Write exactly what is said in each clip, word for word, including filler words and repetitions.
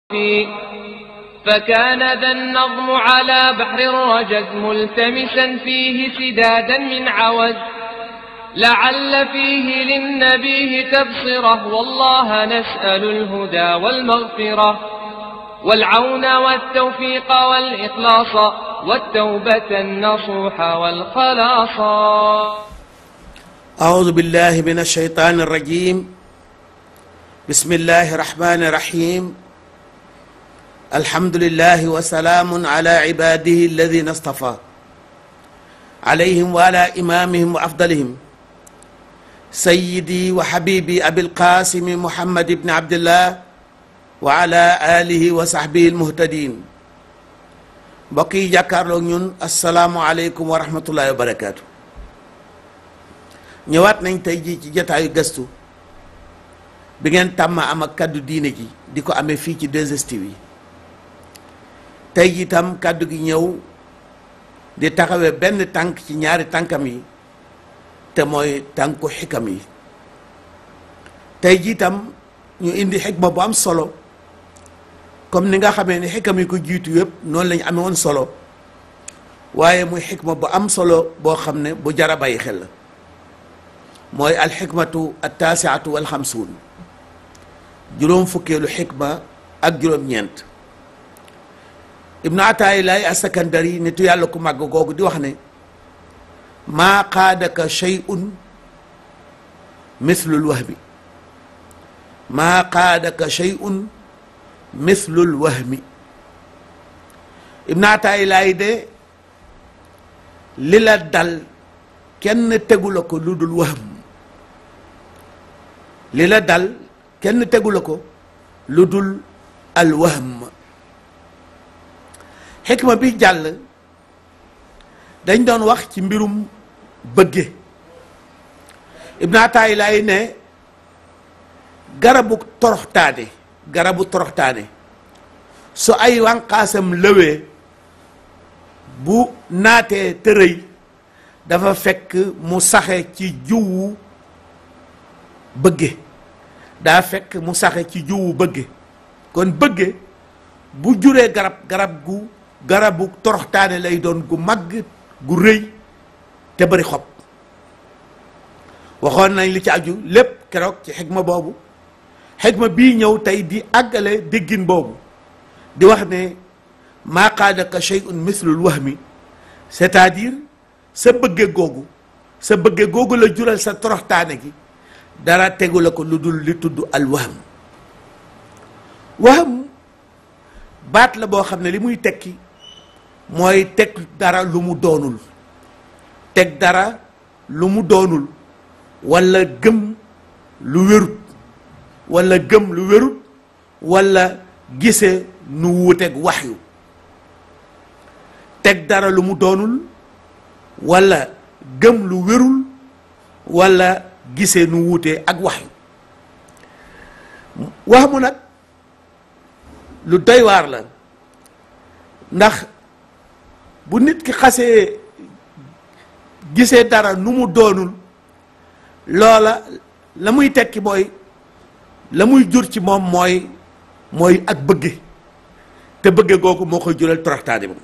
فكان ذا النظم على بحر الرجز ملتمسا فيه سدادا من عوز لعل فيه للنبيه تبصره والله نسأل الهدى والمغفرة والعون والتوفيق والإخلاص والتوبة النصوح والخلاص. أعوذ بالله من الشيطان الرجيم. بسم الله الرحمن الرحيم. الحمد لله وسلام على عباده الذين اصطفى عليهم وعلى إمامهم وأفضلهم سيدي وحبيبي أبي القاسم محمد بن عبد الله وعلى آله وصحبه المهتدين. بقي جاكارلو ñun assalaamu aleykum wa rahmatullahi wa barakaatu. ñëwaat nañ tey jii ci jotaayu gëstu bi ngeen tàmm am ak kaddu diine ji di ko amee fii ci deux S T V yi. tey jii tam kaddu gi ñëw di taxawee benn tànk ci ñaari tànkam yi te mooy tànku xikam yi. tey jii tam ñu indi xikma bu am solo comme ni nga xamee ni xikam yi ko jiitu yëpp noonu lañu amee woon solo waaye muy xikma bu am solo boo xam ne bu jar a bàyyi xel la mooy alxikmatu attaasiatu wal xamsuun juróom fukkeelu xikma ak juróom-ñeent. ibnu ataayilaay asakandari nitu yàlla ku màgg googu di wax ne maa qaadaka shay'un mithlul wahmi maa qaadaka shay'un mithlul wahmi. ibnu ataayilaay de li la dal kenn tegu la ko lu dul wahm li la dal kenn tegu la ko lu dul al wahm. xikma bi jàll dañ doon wax ci mbirum bëgge. Ibn Ataa'illah ne garabu toroxtaane garabu toroxtaane su ay wànqaasam lëwee bu naatee tërëy dafa fekk mu saxe ci jiwu bëgge daa fekk mu saxe ci jiwu bëgge kon bëgge bu juree garab garab gu garabu toroxtaane lay doon gu màgg gu rëy te bari xob. waxoon nañ li ci aju lépp keroog ci xikma boobu. xikma bii ñëw tey di àggale déggin boobu di wax ne maa qaadaka shay'un mithlul wahmi c'est-à-dire sa bëgge googu sa bëgge googu la jural sa toroxtaane gi dara tegu la ko lu dul li tudd al wahm. wahm baat la boo xam ne li muy tekki mooy teg dara lu mu doonul teg dara lu mu doonul walla gëm lu wérut walla gëm lu wérut walla gise nu wuuteeg waxyu. teg dara lu mu doonul walla gëm lu wérul walla gise nu wuute ak waxyu. wax mu nag lu doy waar la ndax bu nit ki xasee gisee dara nu mu doonul loola la muy tekki mooy la muy jur ci moom mooy mooy ak bëgge te bëgge googu moo koy jural toroxtaane moom.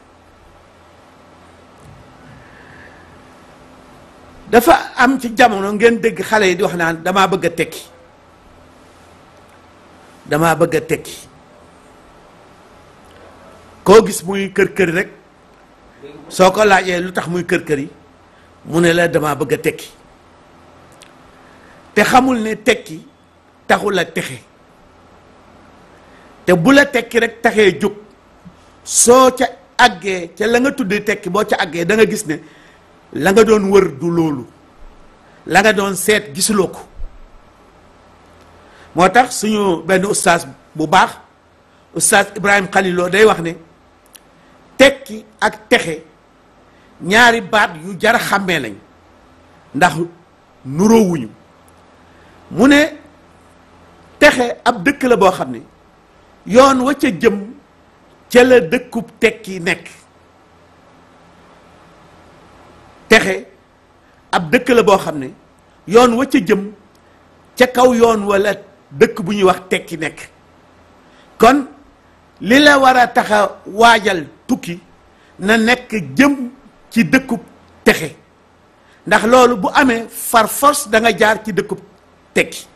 dafa am ci jamono ngeen dégg xale yi di wax naan damaa bëgg a tekki damaa bëgg a tekki koo gis muy kër kër rek soo ko laajee lu tax muy kër kër yi mu ne la damaa bëgg a tekki te xamul ne tekki taxul a texe te bu la tekki rek taxee jóg soo ca àggee ca la nga tuddee tekki boo ca àggee da nga gis ne la nga doon wër du loolu la nga doon seet gisuloo ko. moo tax suñu benn ustaas bu baax ustaas Ibrahim Khaliloo day wax ne tekki ak texe ñaari baat yu jar a xàmmee lañ ndax nuroowuñu. mu ne texe ab dëkk la boo xam ne yoon wa ca jëm ca la dëkkub tekki nekk. texe ab dëkk la boo xam ne yoon wa ca jëm ca kaw yoon wala dëkk bu ñuy wax tekki nekk kon li la war a tax a waajal tukki na nekk jëm ci dëkkub texe ndax loolu bu amee far force da nga jaar ci dëkkub tekki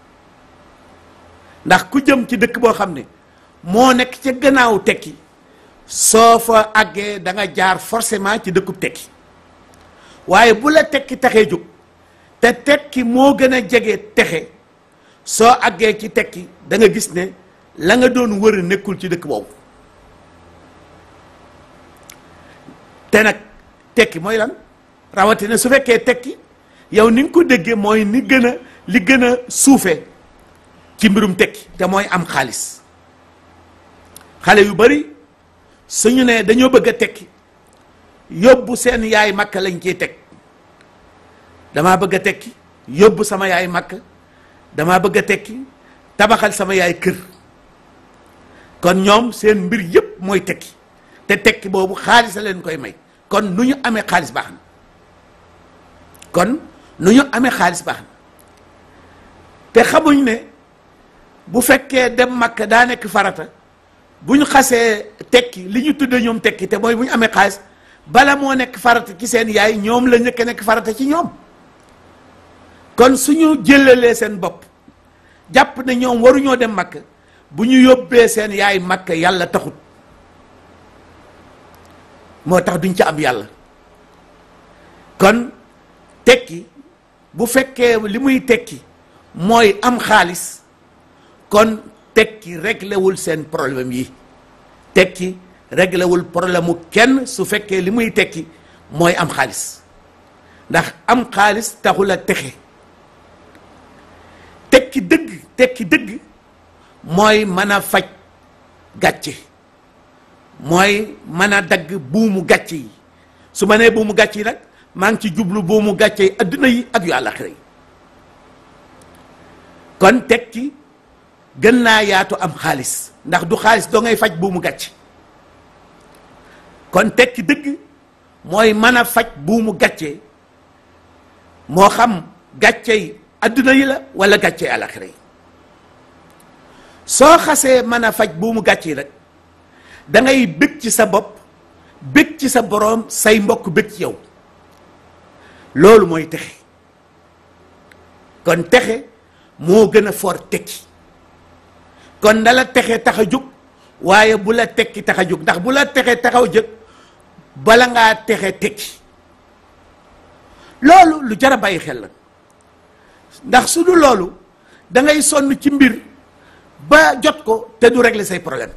ndax ku jëm ci dëkk boo xam ne moo nekk ca gannaaw tekki soo fa àggee da nga jaar forcément ci dëkkub tekki waaye bu la tekki taxee jóg te tekki moo gën a jege texe soo àggee ci tekki da nga gis ne la nga doon wër nekkul ci dëkk boobu te nag tekki mooy lan rawatina su fekkee tekki yow ni nga ko déggee mooy ni gën a li gën a suufee ci mbirum tekki te mooy am xaalis xale yu bari suñu ne dañoo bëgg a tekki yóbbu seen yaay Makka lañ ciy teg damaa bëgg a tekki yóbbu sama yaay Makka damaa bëgg a tekki tabaxal sama yaay kër kon ñoom seen mbir yépp mooy tekki te tekki boobu xaalis a leen koy may kon nu ñu amee xaalis baax na kon nu ñu amee xaalis baax na te xamuñ ne bu fekkee dem Makka daa nekk farata bu ñu xasee tekki li ñu tuddee ñoom tekki te mooy bu ñu amee xaalis bala moo nekk farata ci seen yaay ñoom la ñëkk nekk farata ci ñoom kon suñu jëlalee seen bopp jàpp ne ñoom waruñoo dem Makka bu ñu yóbbee seen yaay Makka yàlla taxut moo tax duñ ca am yàlla kon tekki bu fekkee li muy tekki mooy am xaalis kon tekki réglewul seen problème yi tekki réglewul problème mu kenn su fekkee li muy tekki mooy am xaalis ndax am xaalis taxul a texe tekki dëgg tekki dëgg mooy mën a faj gàcce mooy mën a dagg buumu gàcce yi su ma nee buumu gàcce yi nag maa ngi ci jublu buumu gàcce yi adduna yi ak yu àllaxira yi kon tekki gën naa yaatu am xaalis ndax du xaalis doo ngay faj buumu gàcce kon tekki dëgg mooy mën a faj buumu gàcce moo xam gàcce yi adduna yi la wala gàcce yi àllaxira yi soo xasee mën a faj buumu gàcce yi rek da ngay bëgg ci sa bopp bëgg ci sa boroom say mbokk bëgg ci yow loolu mooy texe kon texe moo gën a for tekki kon na la texe tax a jóg waaye bu la tekki tax a jóg ndax bu la texe taxaw jóg bala ngaa texe tekki loolu lu jar a bàyyi xel la ndax su du loolu da ngay sonn ci mbir ba jot ko te du régler say problème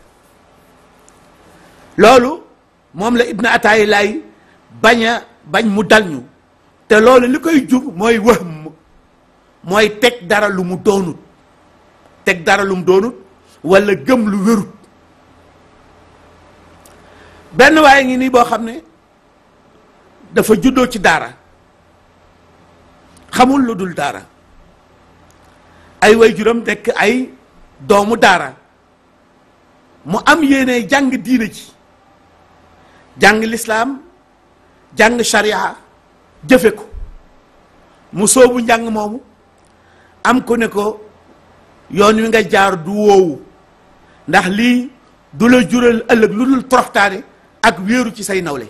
loolu moom la Ibn Ataay Laay bañ a bañ mu dal ñu te loolu li koy jur mooy wëhm mooy teg dara lu mu doonut teg dara lu mu doonut wala gëm lu wérut benn waaye ngi nii boo xam ne dafa juddoo ci daara xamul lu dul daara ay waajuram nekk ay doomu daara mu am yéene jàng diine ji jàng lislaam jàng sharia jëfe ko mu soobu njàng moomu am ko ne ko yoon wi nga jaar du woowu ndax lii du la jural ëllëg lu dul toroxtaane ak wéeru ci say nawle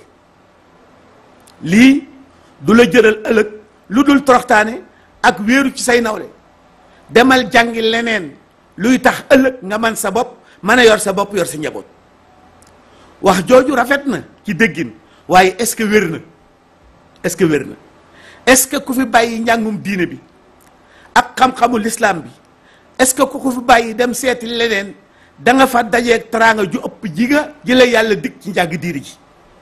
lii du la jëral ëllëg lu dul toroxtaane ak wéeru ci say nawle demal jàngi leneen luy tax ëllëg nga man sa bopp mën a yor sa bopp yor sa njaboot wax jooju rafet na ci déggin waaye est-ce que wér na est-ce que wér na est-ce que ku fi bàyyi njàngum diine bi ak xam-xamu lislaam bi est-ce que ku ko fi bàyyi dem seeti leneen da nga fa dajeeg teraanga ju ëpp ji nga ji la yàlla dig ci njàng diine ji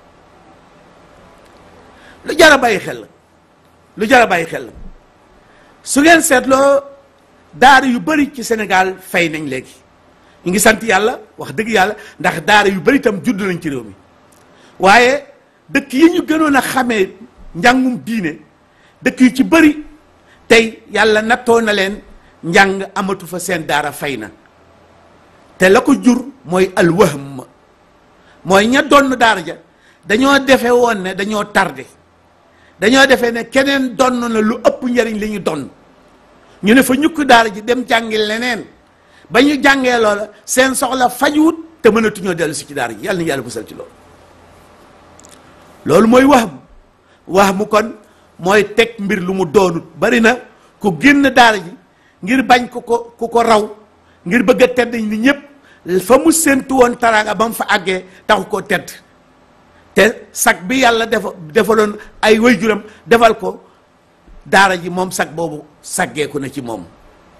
lu jar a bàyyi xel la lu jar a bàyyi xel la su ngeen seetloo daara yu bari ci Sénégal fay nañ léegi ñu ngi sant yàlla wax dëgg yàlla ndax daara yu bari itam judd nañ ci réew mi waaye dëkk yi ñu gënoon a xamee njàngum diine dëkk yu ci bari tey yàlla nattoo na leen njàng amatu fa seen daara fay na te la ko jur mooy alwahm mooy ña donn daara ja dañoo defe woon ne dañoo tardé dañoo defee ne keneen donn na lu ëpp njariñ li ñu donn ñu ne fa ñukk daara ji dem jàngi leneen ba ñu jàngee loola seen soxla fajuwut te mënatuñoo dellu si ci daara ji yàlla na yàlla musal ci loolu. loolu mooy wax mu wax mu kon mooy teg mbir lu mu doonut. bari na ku génn daara ji ngir bañ ku ko ku ko raw ngir bëgg a tedd ni ñëpp fa mu séentu woon taraanga ba mu fa àggee taxu koo tedd te sag bi yàlla defa defaloon ay waajuram defal ko daara ji moom sag boobu saggeeku na ci moom.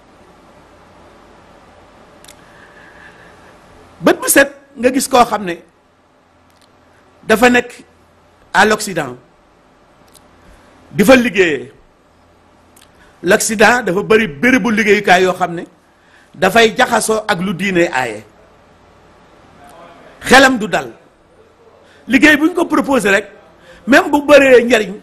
bët bu set nga gis koo xam ne dafa nekk à l'Occident di fa liggéeyee. l'Occident dafa bëri bérébu liggéeyukaay yoo xam ne dafay jaxasoo ak lu diine aaye xelam du dal liggéey bu ñu ko proposé rek même bu bëree njariñ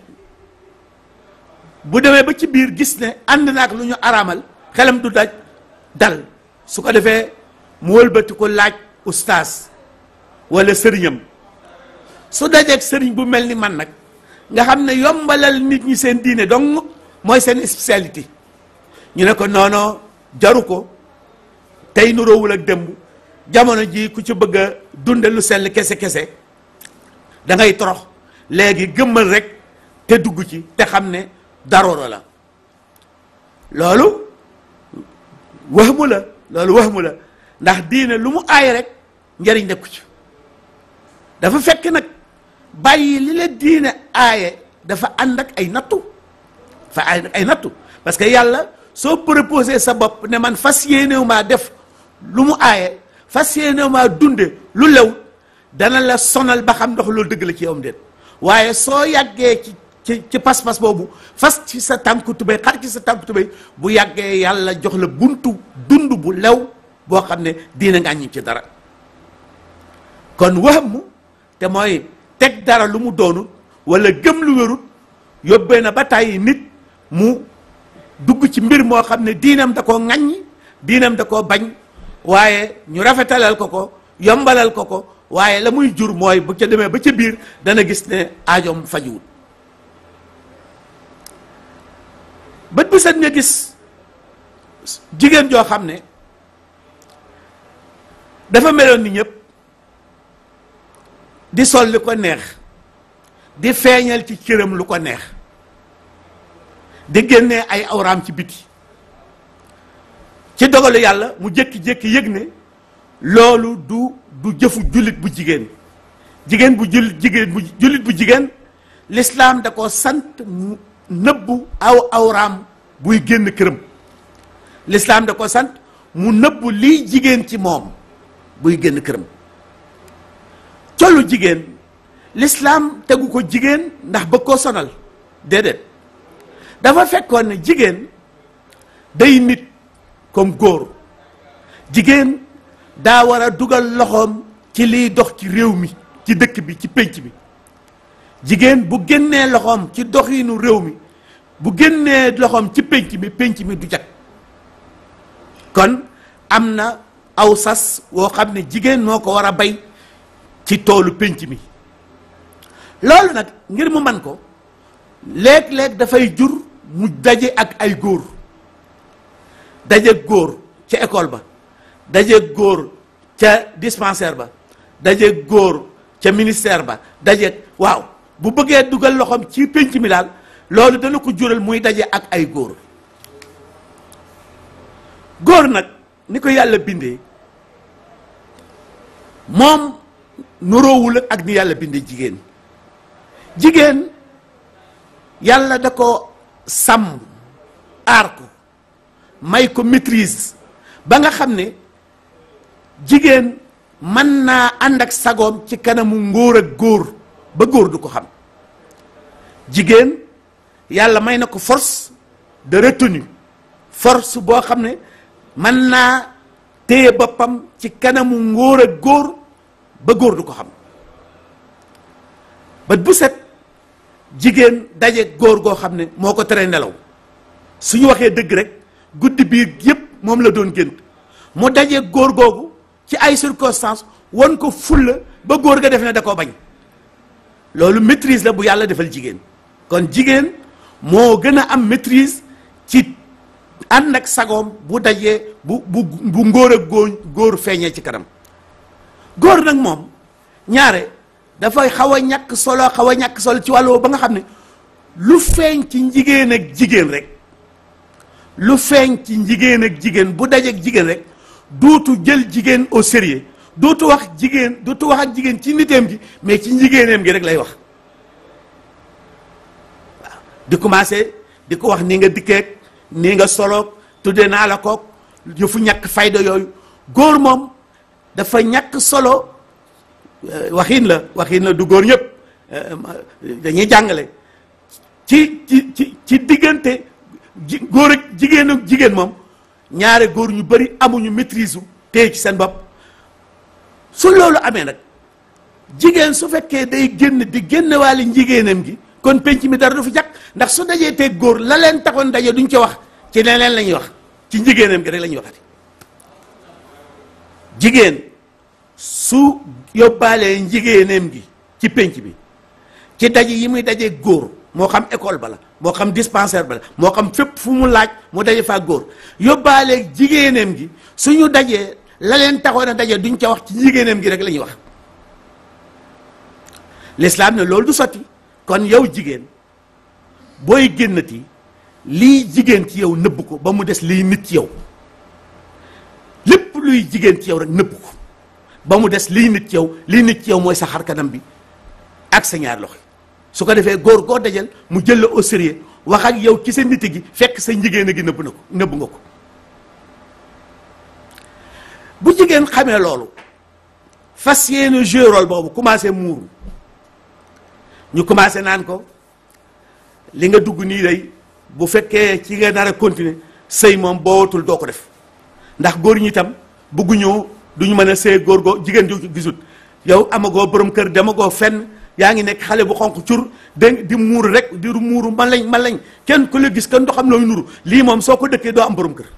bu demee ba ci biir gis ne ànd na ak lu ñu araamal xelam du daj dal su ko defee mu wëlbati ko laaj ustaas wala sëriñam su dajeeg sëriñ bu mel ni man nag nga xam ne yombalal nit ñi seen diine donc mooy seen spécialité ñu ne ko noono jaru ko tey nuroowul ak démb jamono ji ku ci bëgg a dunde lu sell kese kese da ngay torox léegi gëmmal rek te dugg ci te xam ne darooro la loolu wax mu la loolu wax mu la ndax diine lu mu aay rek njariñ nekku ci dafa fekk nag bàyyi li la diine aaye dafa ànd ak ay nattu fa ay ay nattu parce que yàlla soo proposé sa bopp ne man fas yéenew maa def lu mu aaye fas yéenew maa dunde lu lew dana la sonal ba xam ndox loolu dëgg la ci yowam déet waaye soo yàggee ci ci ci pas-pas boobu fas ci sa tànku tubéy xar ci sa tànku tubéy bu yàggee yàlla jox la buntu dund bu lew boo xam ne diina nga ñi ci dara kon waxam te mooy teg dara lu mu doonut wala gëm lu wérut yóbbee na ba tàyyi nit mu dugg ci mbir moo xam ne diinam da koo ŋaññi diinam da koo bañ waaye ñu rafetalal ko ko yombalal ko ko waaye la muy jur mooy bu ca demee ba ca biir dana gis ne aajoom fajuwut bët bu set nga gis jigéen joo xam ne dafa meloon ni ñëpp di sol li ko neex di feeñal ci cëram lu ko neex di génnee ay awraam ci biti ci dogalu yàlla mu jékki-jékki yëg ne loolu du du jëfu jullit bu jigéen jigéen bu jullit jigéen bu jullit bu jigéen l'islam da ko sant mu nëbbu aw awraam buy génn këram l'islam da ko sant mu nëbbu liy jigéen ci moom buy génn këram colu jigéen l'islam tegu ko jigéen ndax bëgg koo sonal déedéet dafa fekkoon ne jigéen day nit comme góor jigéen daa war a dugal loxoom ci liy dox ci réew mi ci dëkk bi ci pénc bi jigéen bu génnee loxoom ci doxinu réew mi bu génnee loxoom ci pénc mi pénc mi du jag kon am na aw sas woo xam ne jigéen moo ko war a bay ci toolu pénc mi loolu nag ngir mu man ko léeg-léeg dafay jur mu daje ak ay góor daje góor ca école ba daje góor ca dispensaire ba daje góor ca ministère ba daje waaw bu bëggee dugal loxoom ci pénc mi daal loolu dana ko jural muy daje ak ay góor góor nag ni ko yàlla bindee moom nuroowul ak ni yàlla bindee jigéen jigéen yàlla da ko sàmm aar ko may ko maîtrise ba nga xam ne jigéen mën naa ànd ak sagoom ci kanamu ngóor ak góor ba góor du ko xam jigéen yàlla may na ko force de retenue force boo xam ne mën naa téye boppam ci kanamu ngóor ak góor ba góor du ko xam ba bu set jigéen daje góor goo xam ne moo ko tere nelaw suñu waxee dëgg rek guddi biir yépp moom la doon gént mu daje góor googu ci ay circonstances won ko fulla ba góor ga def ne da koo bañ loolu maîtrise la bu yàlla defal jigéen kon jigéen moo gën a am maîtrise ci ànd ak sagoom bu dajee bu bu bu ngóor ak góor góor feeñee ci kanam góor nag moom ñaare dafay xaw a ñàkk solo xaw a ñàkk solo ci wàllu ba nga xam ne lu feeñ ci njigéen ak jigéen rek lu feeñ ci njigéen ak jigéen bu dajeek jigéen rek dootu jël jigéen au sérieux dootu wax jigéen dootu wax ak jigéen ci niteem gi mais ci njigéeneem gi rek lay wax waaw di commencé di ko wax ni nga dikkeek nii nga soloog tudde naa la kook yëfu ñàkk fayda yooyu. góor moom dafa ñàkk solo waxin la waxin la du góor ñëpp dañuy jàngale ci ci ci ci diggante ji góor ak jigéen ak jigéen moom ñaare góor ñu bari amuñu maîtrise u téye ci seen bopp su loolu amee nag jigéen su fekkee day génn di génn waale njigéenam gi kon penc mi dara du fi jàkk ndax su dajee teeg góor la leen taxoon daje duñ ci wax ci leneen la ñuy wax ci njigéenam gi rek la ñuy waxati jigéen su yóbbaalee njigéenam gi ci penc bi ci daje yi muy daje góor moo xam école ba la moo xam dispensaire ba la moo xam fépp fu mu laaj mu daje faa góor yóbbaalee jigéenam gi suñu dajee la leen taxoon a daje duñ ca wax ci jigéenam gi rek la ñuy wax l'islam ne loolu du sotti kon yow jigéen booy génnati lii jigéen ci yow nëbb ko ba mu des lii nit ci yow lépp luy jigéen ci yow rek nëbb ko ba mu des lii nit ci yow lii nit ci yow mooy sa xar kanam bi ak sa ñaar loxo su ko defee góor goo dajal mu jël la au sérieux wax ak yow ci sa nit gi fekk sa njigéen gi nëbb na ko nëbb nga ko bu jigéen xamee loolu fas yéene jouer rôle boobu commencé muuru ñu commencé naan ko li nga dugg nii day bu fekkee ci nga nar a continuer sëy moom boo watul doo ko def ndax góor ñi itam bëgguñoo duñu mën a sëy góor goo jigéen ju gisut yow amagoo borom kër demagoo fenn yaa ngi nekk xale bu xonq cur de di muuru rek di muuru man lañ man lañ kenn ku la gis kenn doo xam looy nuru lii moom soo ko dëkkee doo am borom kër.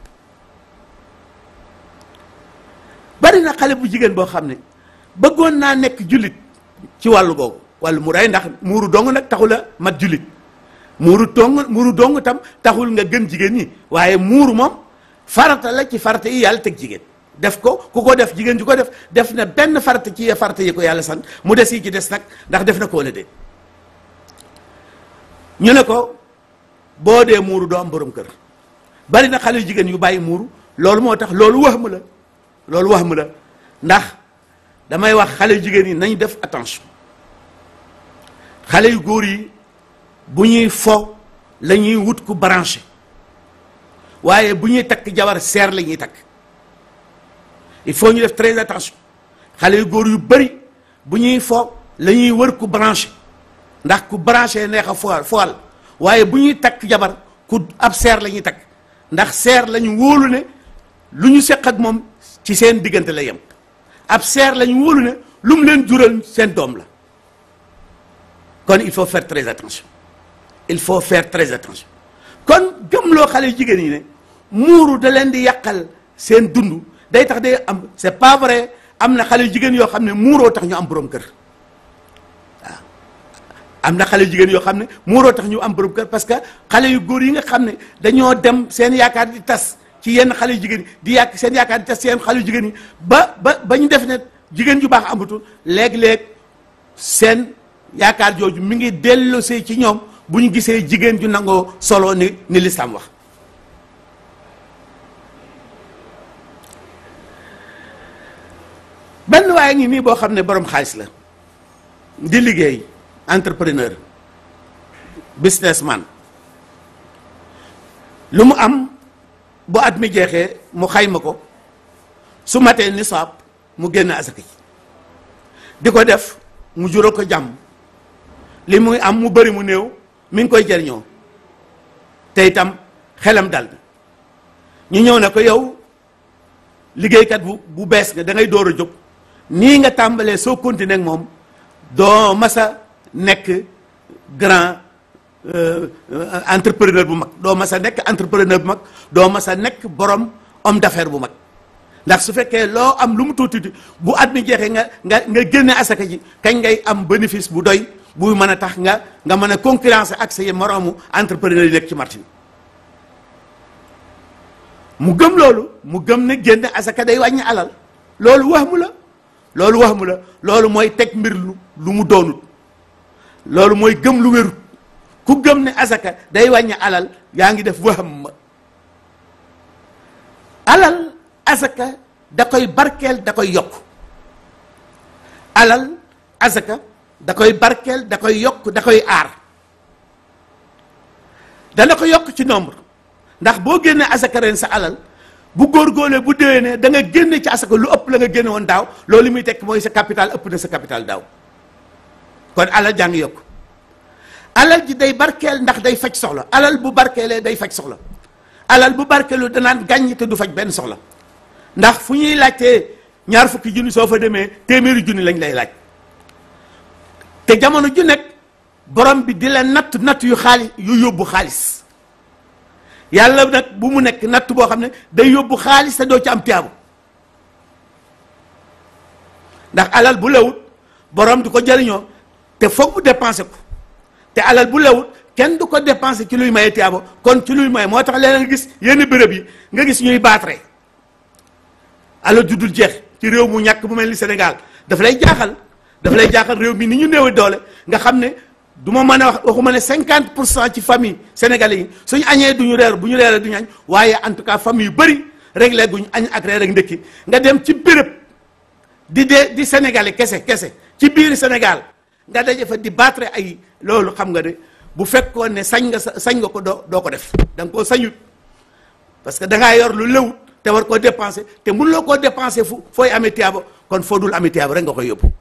bari na xale bu jigéen boo xam ne bëggoon naa nekk jullit ci wàllu googu wàllu mu ray ndax muuru dong nag taxul a mat jullit muuru dong muuru dong tam taxul nga gën jigéen ñi waaye muuru moom farata la ci farata yi yàlla teg jigéen def ko ku ko def jigéen ju ko def def na benn farata ci farata yi ko yàlla sant mu des yi ci des nag ndax def na ko wala déet ñu ne ko boo dee muuru doo am borom kër bari na xale yu jigéen yu bàyyi muuru loolu moo tax loolu wax mu la loolu wax mu la ndax damay wax xale yu jigéen yi nañ def attention xale yu góor yi bu ñuy fo la ñuy wut ku branché waaye bu ñuy takk jabar seer la ñuy takk il faut ñu def très attention xale yu góor yu bari bu ñuy fo la ñuy wër ku branché ndax ku branché neex a foal foal waaye bu ñuy takk jabar ku ab seer la ñuy takk ndax seer la ñu wóolu ne lu ñu seq ak moom ci seen diggante la yem ab seer la ñu wóolu ne lu mu leen jural seen doom la kon il faut faire très attention il faut faire très attention kon gëmloo xale yu jigéen yi ne muuru da leen di yàqal seen dund day tax day am c'est pas vrai am na xale yu jigéen yoo xam ne muuroo tax ñu am borom kër waaw am na xale yu jigéen yoo xam ne muuroo tax ñu am borom kër parce que xale yu góor yi nga xam ne dañoo dem seen yaakaar di tas ci yenn xale yu jigéen di yàq seen yaakaar di tas ci yenn xale yu jigéen yi ba ba ba ñu def ne jigéen ju baax amatul léeg-léeg seen yaakaar jooju mi ngi delloosee ci ñoom bu ñu gisee jigéen ju nangoo solo ni ni lislaam wax benn waaye ngi nii boo xam ne borom xaalis la di liggéey entrepreneur businessman lu mu am bu at mi jeexee mu xayma ko su matee nisaab mu génn asaka ji di ko def mu jural ko jàmm li muy am mu bari mu néew mi ngi koy jariñoo te itam xelam dal na ñu ñëw ne ko yow liggéeykat bu bu bees nga da ngay door a jóg nii nga tàmbalee soo continuer ak moom doo masa nekk grand entrepreneur bu mag doo masa nekk entrepreneur bu mag doo masa nekk borom homme d'affaires bu mag ndax su fekkee loo am lu mu tuuti bu at mi jeexee nga nga nga génne asaka ji kañ ngay am bénéfice bu doy buy mën a tax nga nga mën a concurrencer ak sa moroomu entrepreneur yi nekk ci marché bi mu gëm loolu mu gëm ne génne asaka day wàññi alal loolu wax mu la loolu wax mu la loolu mooy teg mbir lu lu mu doonut loolu mooy gëm lu wérut ku gëm ne asaka day wàññi alal yaa ngi def waxam ma alal asaka da koy barkeel da koy yokk alal asaka da koy barkeel da koy yokk da koy aar dana ko yokk ci nombre ndax boo génnee asaka ren sa alal bu góorgóorlee bu déwénee da nga génne ci asaka lu ëpp la nga génne woon daaw loolu li muy tekk mooy sa capital ëpp na sa capital daaw kon alal jaa ngi yokk alal ji day barkeel ndax day faj soxla alal bu barkeelee day faj soxla alal bu barkeelu danaan gàññ te du faj benn soxla ndax fu ñuy laajtee ñaar fukki junni soo fa demee téeméeri junni lañ lay laaj te jamono ju nekk borom bi di la natt natt yu xaalis yu yóbbu xaalis yàlla nag bu mu nekk natt boo xam ne day yóbbu xaalis te doo ci am tiyaabu ndax alal bu lewut borom di ko jëriñoo te foog mu dépensé ko te alal bu lewut kenn du ko dépensé ci luy maye tiyaabo kon ci luy maye moo tax leen nga gis yenn béréb yi nga gis ñuy baatre alal ju dul jeex ci réew mu ñàkk bu mel ni Sénégal dafa lay jaaxal dafa lay jaaxal réew mi ni ñu néew doole nga xam ne du ma mën a wax waxuma ne cinquante pour cent ci famille sénégalais yi suñu añee duñu reer bu ñu reeree duñu añ waaye en tout cas famille yu bëri réglé guñu añ ak reer ak ndëkki nga dem ci béréb di dee di sénégalais kese kese ci biir Sénégal nga daje fa di battre ay loolu xam nga de bu fekkoon ne sañ nga sañ nga ko doo doo ko def da nga koo sañut parce que da ngaa yor lu lewut te war koo dépenser te mënuloo koo dépenser fu fooy amee tiyaaba kon foo dul amee tiyaaba rek nga koy yóbbu.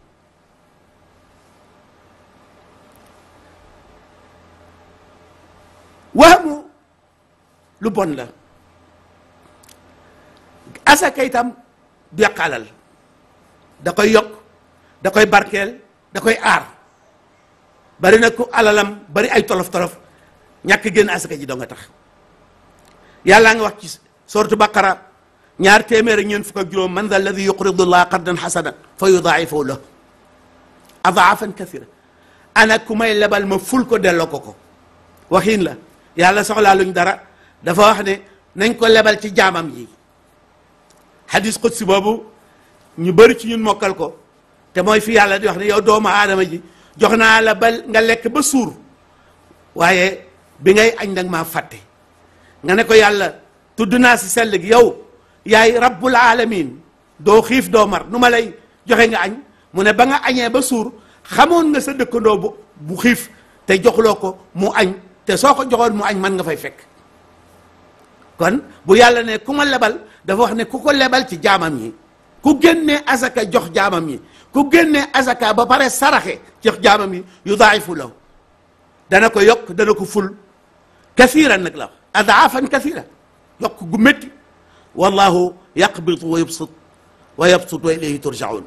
waamu lu bon la asaka itam du yàq alal da koy yokk da koy barkeel da koy aar bari na ku alalam bari ay tolof tolof ñàkk génn asaka ji doo nga tax yàlla nga wax ci sourate Baqara ñaar téeméer ak ñeent fukk ak juróom man dha alladi yuqridu llaha qardan hasanan fa yudaa'ifahu lahu adaafan kathira ana ku may lebal ma ful ko delloo ko ko waxiin la yàlla soxlaa luñ dara dafa wax ne nañ ko lebal ci jaamam yi hadis qudsi boobu ñu bëri ci ñun mokkal ko te mooy fi yàlla di wax ne yow doomu aadama ji jox naa la ba nga lekk ba suur waaye bi ngay añ nag maa fàtte nga ne ko yàlla tudd naa si sell gi yow yaay rabbul alamin doo xiif doo mar nu ma lay joxe nga añ mu ne ba nga añee ba suur xamoon nga sa dëkkandoo bu bu xiif te joxloo ko mu añ te soo ko joxoon mu añ man nga fay fekk kon bu yàlla ne ku ma lebal dafa wax ne ku ko lebal ci jaamam yi ku génnee azaka jox jaamam yi ku génnee azaka ba pare saraxe jox jaamam yi yudaa'ifu lahu dana ko yokk dana ko ful kathiran nag la wax adaafan kathira yokk gu métti wallahu yaqbitu wa yubsit wa yabsut wa ilayhi turjaun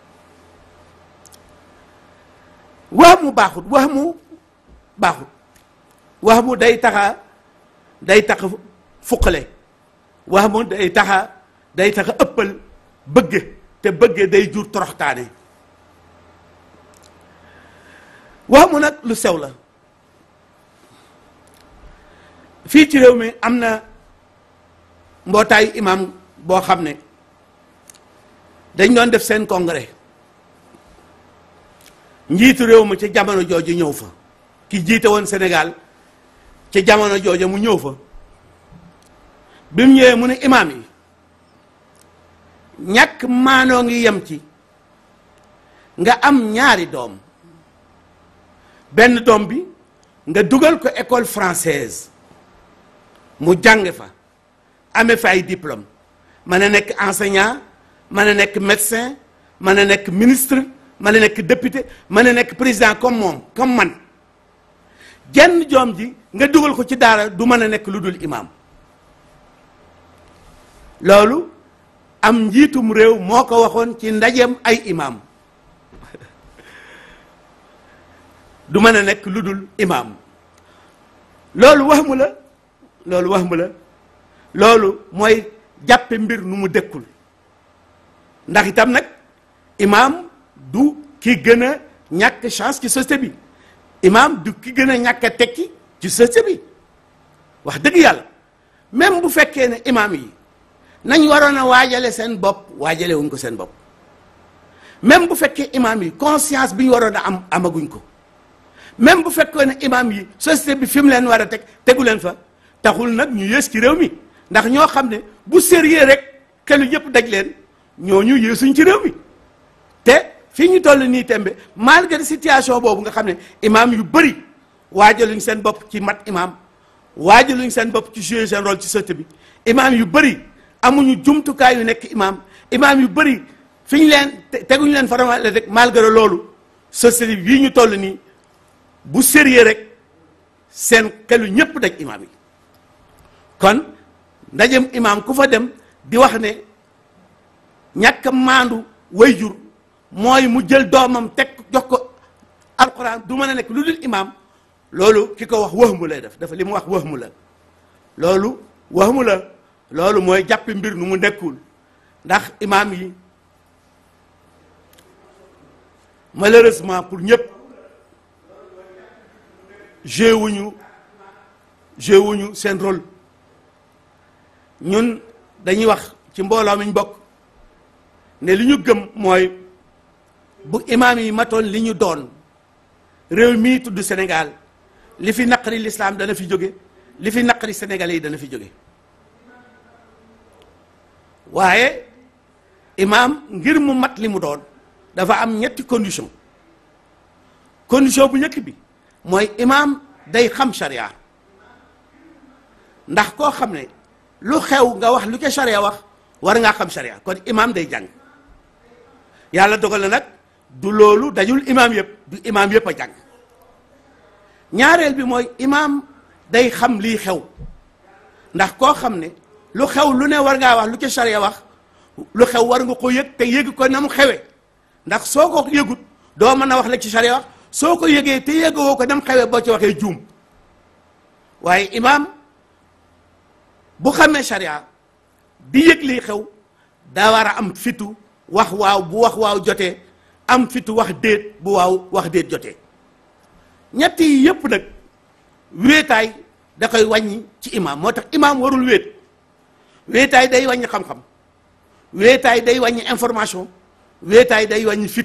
wax mu baaxut wax mu baaxut wax mu day taxa day taxa fuqale wax mu day taxa day taxa ëppal bëgge te bëgge day jur toroxtaane wax mu nag lu sew la fii ci réew mi am na mbootaayu imam boo xam ne dañ doon def seen congrès njiitu réew mi ci jamono jooju ñëw fa ki jiite woon Sénégal ci jamono jooju mu ñëw fa bi mu ñëwee mu ne imam yi ñàkk maanoo ngi yem ci nga am ñaari doom benn doom bi nga dugal ko école française mu jàng fa amee fa ay diplôme mën a nekk enseignant mën a nekk médecin mën a nekk ministre mën a nekk député mën a nekk président comme moom comme man jenn doom ji nga dugal ko ci daara du mën a nekk lu dul imam loolu am njiitum réew moo ko waxoon ci ndajeem ay imam du mën a nekk lu dul imam loolu wax mu la loolu wax mu la loolu mooy jàppe mbir nu mu dëkkul ndax itam nag imam du ki gën a ñàkk chance ci société bi imam du ki gën a ñàkk a tekki ci société bi wax dëgg yàlla même bu fekkee ne imam yi nañ waroon a waajale seen bopp waajale wuñ ko seen bopp même bu fekkee imam yi conscience bi ñu waroon a am amaguñ ko même bu fekkee ne imam yi société bi fi mu leen war a teg tegu leen fa taxul nag ñu yées ci réew mi ndax ñoo xam ne bu sérieux rek xelu yëpp daj leen ñooñu yéesuñ ci réew mi te fii ñu toll nii tembe malgré situation boobu nga xam ne imam yu bëri waajaluñ seen bopp ci mat imam waajaluñ seen bopp ci jouer seen rôle ci société bi imam yu bëri amuñu jumtukaay yu nekk imam imam yu bëri fi ñu leen teguñu leen faramale rek malgré loolu société bi bii ñu toll nii bu sérieux rek seen xelu ñëpp daj imam yi kon ndajem imam ku fa dem di wax ne ñàkk a maandu wayjur mooy mu jël doomam teg jox ko alquran du mën a nekk lu dul imam loolu ki ko wax wahmu lay def dafa li mu wax wahmu la loolu wahmu la loolu mooy jàppi mbir nu mu nekkul ndax imam yi malheureusement pour ñëpp joué wuñu joué wuñu seen rôle ñun dañuy wax ci mbooloo mi ñu bokk ne li ñu gëm mooy bu imaam yi matoon li ñu doon réew mii tudd Sénégal li fi naqari l'islam dana fi jóge li fi naqari sénégalais yi dana fi jóge waaye imaam ngir mu mat li mu doon dafa am ñetti condition condition bu njëkk bi mooy imaam day xam charia ndax koo xam ne lu xew nga wax lu ca charia wax war ngaa xam charia kon imaam day jàng yàlla dogal na nag du loolu dajul imaam yëpp du imaam yëpp a jàng ñaareel bi mooy imaam day xam lii xew ndax koo xam ne lu xew lu ne war ngaa wax lu ca charia wax lu xew war nga ko yëg te yëg ko na mu xewee ndax soo ko yëgut doo mën a wax la ci charia wax soo ko yëgee te yëgoo ko na mu xewee boo ci waxee juum waaye imaam bu xamee charia di yëg lii xew daa war a am fitu wax waaw bu wax waaw jotee am fitu wax déet bu waaw wax déet jotee ñett yi yëpp nag wéetaay da koy wàññi ci imaam moo tax imaam warul wéet wéetaay day wàññi xam-xam wéetaay day wàññi information wéetaay day wàññi fit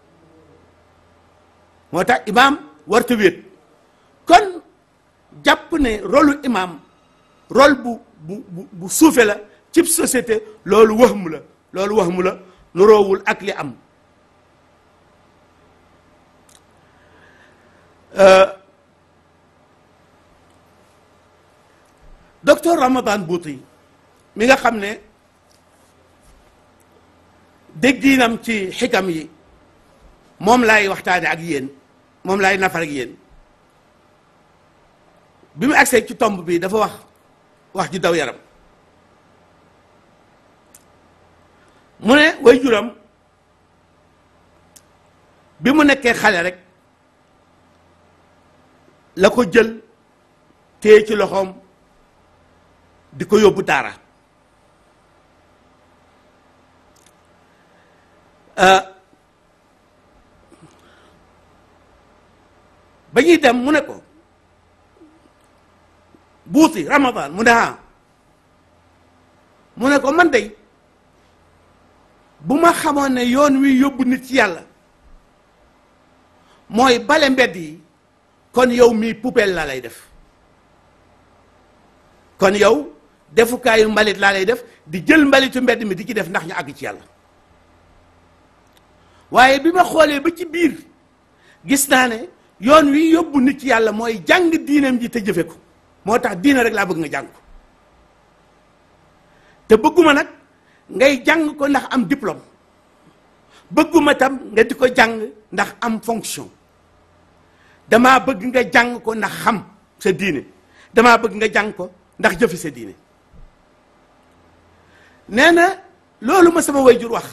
moo tax imaam warta wéet kon jàpp ne rôlu imaam rôle bu bu bu bu suufe la cib société loolu waxmu la loolu waxmu la nuroowul ak li am docteur Ramadan Bouti mi nga xam ne dégginam ci xikam yi moom laay waxtaane ak yéen moom laay nafar ak yéen bi mu agsee ci tomb bi dafa wax wax ju daw yaram mu ne way juram bi mu nekkee xale rek la ko jël téye ci loxoom di ko yóbbu daara ba ñuy dem mu ne ko Buuti Ramadan mu ne ah mu ne ko man dey bu ma xamoon ne yoon wi yóbbu nit ci yàlla mooy bale mbedd yi kon yow mii poubelle laa lay def kon yow defukaayu mbalit laa lay def di jël mbalitu mbedd mi di ci def ndax ñu àgg ci yàlla waaye bi ma xoolee ba ci biir gis naa ne yoon wi yóbbu nit ci yàlla mooy jàng diineem ji te jëfe ko moo tax diine rek laa bëgg nga jàng ko te bëgguma nag ngay jàng ko ndax am diplôme bëgguma tam nga di ko jàng ndax am fonction damaa bëgg nga jàng ko ndax xam sa diine damaa bëgg nga jàng ko ndax jëfe sa diine nee na loolu ma sama wayjur wax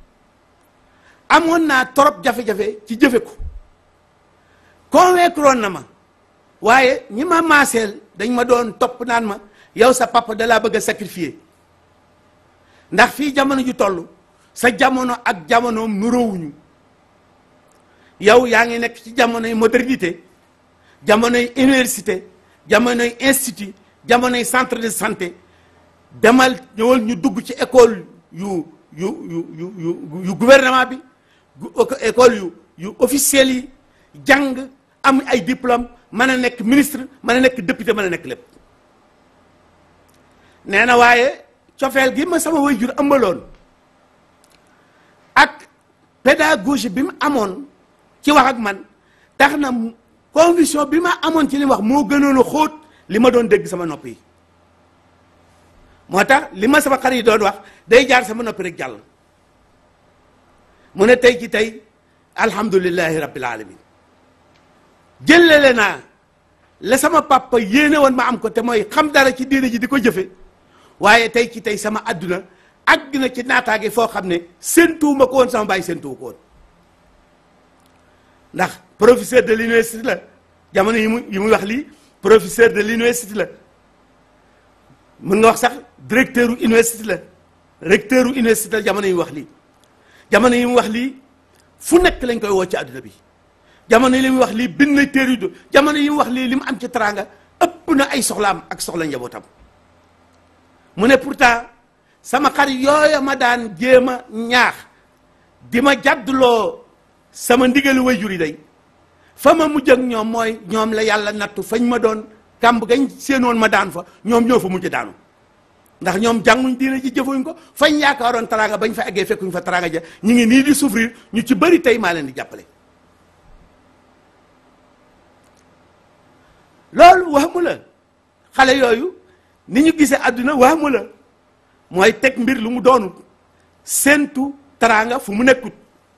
amoon naa trop jafe-jafe ci jëfe ko convaincre na ma waaye ñi ma maaseel dañ ma doon topp naan ma yow sa papa da laa bëgg a sacrifier ndax fii jamono ju toll sa jamono ak jamonoom nuroowuñu yow yaa ngi nekk ci jamonoy modernité jamonoy université jamonoy institut jamonoy centre de santé demal ñëwal ñu dugg ci école yu yu yu yu yu gouvernement bi école yu yu officiel yi jàng am ay diplôme mën a nekk ministre mën a nekk député mën a nekk lépp nee na waaye cofeel gi ma sama waajur ëmbaloon ak pédagogie bi mu amoon ci wax ak man tax na conviction bi ma amoon ci li wax moo gënoon a xóot li ma doon dégg sama nopp yi moo tax li ma sama xarit yi doon wax day jaar sama noppi rek jàll mu ne tey ci tey alhamdulillahi rabbil alamin jëlale naa la sama papa yéene woon ma am ko te mooy xam dara ci diine ji di ko jëfe waaye tey ci tey sama adduna àgg na ci naataage foo xam ne séentuwuma ko woon sama baay séentuwu ko woon ndax professeur de l'université la jamono yi mu yi muy wax lii professeur de l'université la mën nga wax sax directeur u université la recteur u université la jamono yi mu wax lii jamono yi mu wax lii fu nekk lañ koy woo ci adduna bi jamono yi li mu wax lii bind na téere yu jamono yi mu wax lii li mu am ci teraanga ëpp na ay soxlaam ak soxla njabootam mu ne pourtant sama xarit yooya ma daan jéem a ñaax di ma jàdduloo sama ndigalu waajur yi day fa ma mujj ak ñoom mooy ñoom la yàlla nattu fañ ma doon kàmb gañ seenoon ma daan fa ñoom ñoo fa mujj daanu ndax ñoom jànguñ diina ji jëfuñ ko fañ yaakaaroon teraanga bañ fa eggee fekkuñ fa teraanga ja ñu ngi nii di souffrir ñu ci bëri tey maa leen di jàppale loolu wax mu la xale yooyu ni ñu gisee àdduna wax mu la mooy teg mbir lu mu doonut séentu teraanga fu mu nekkut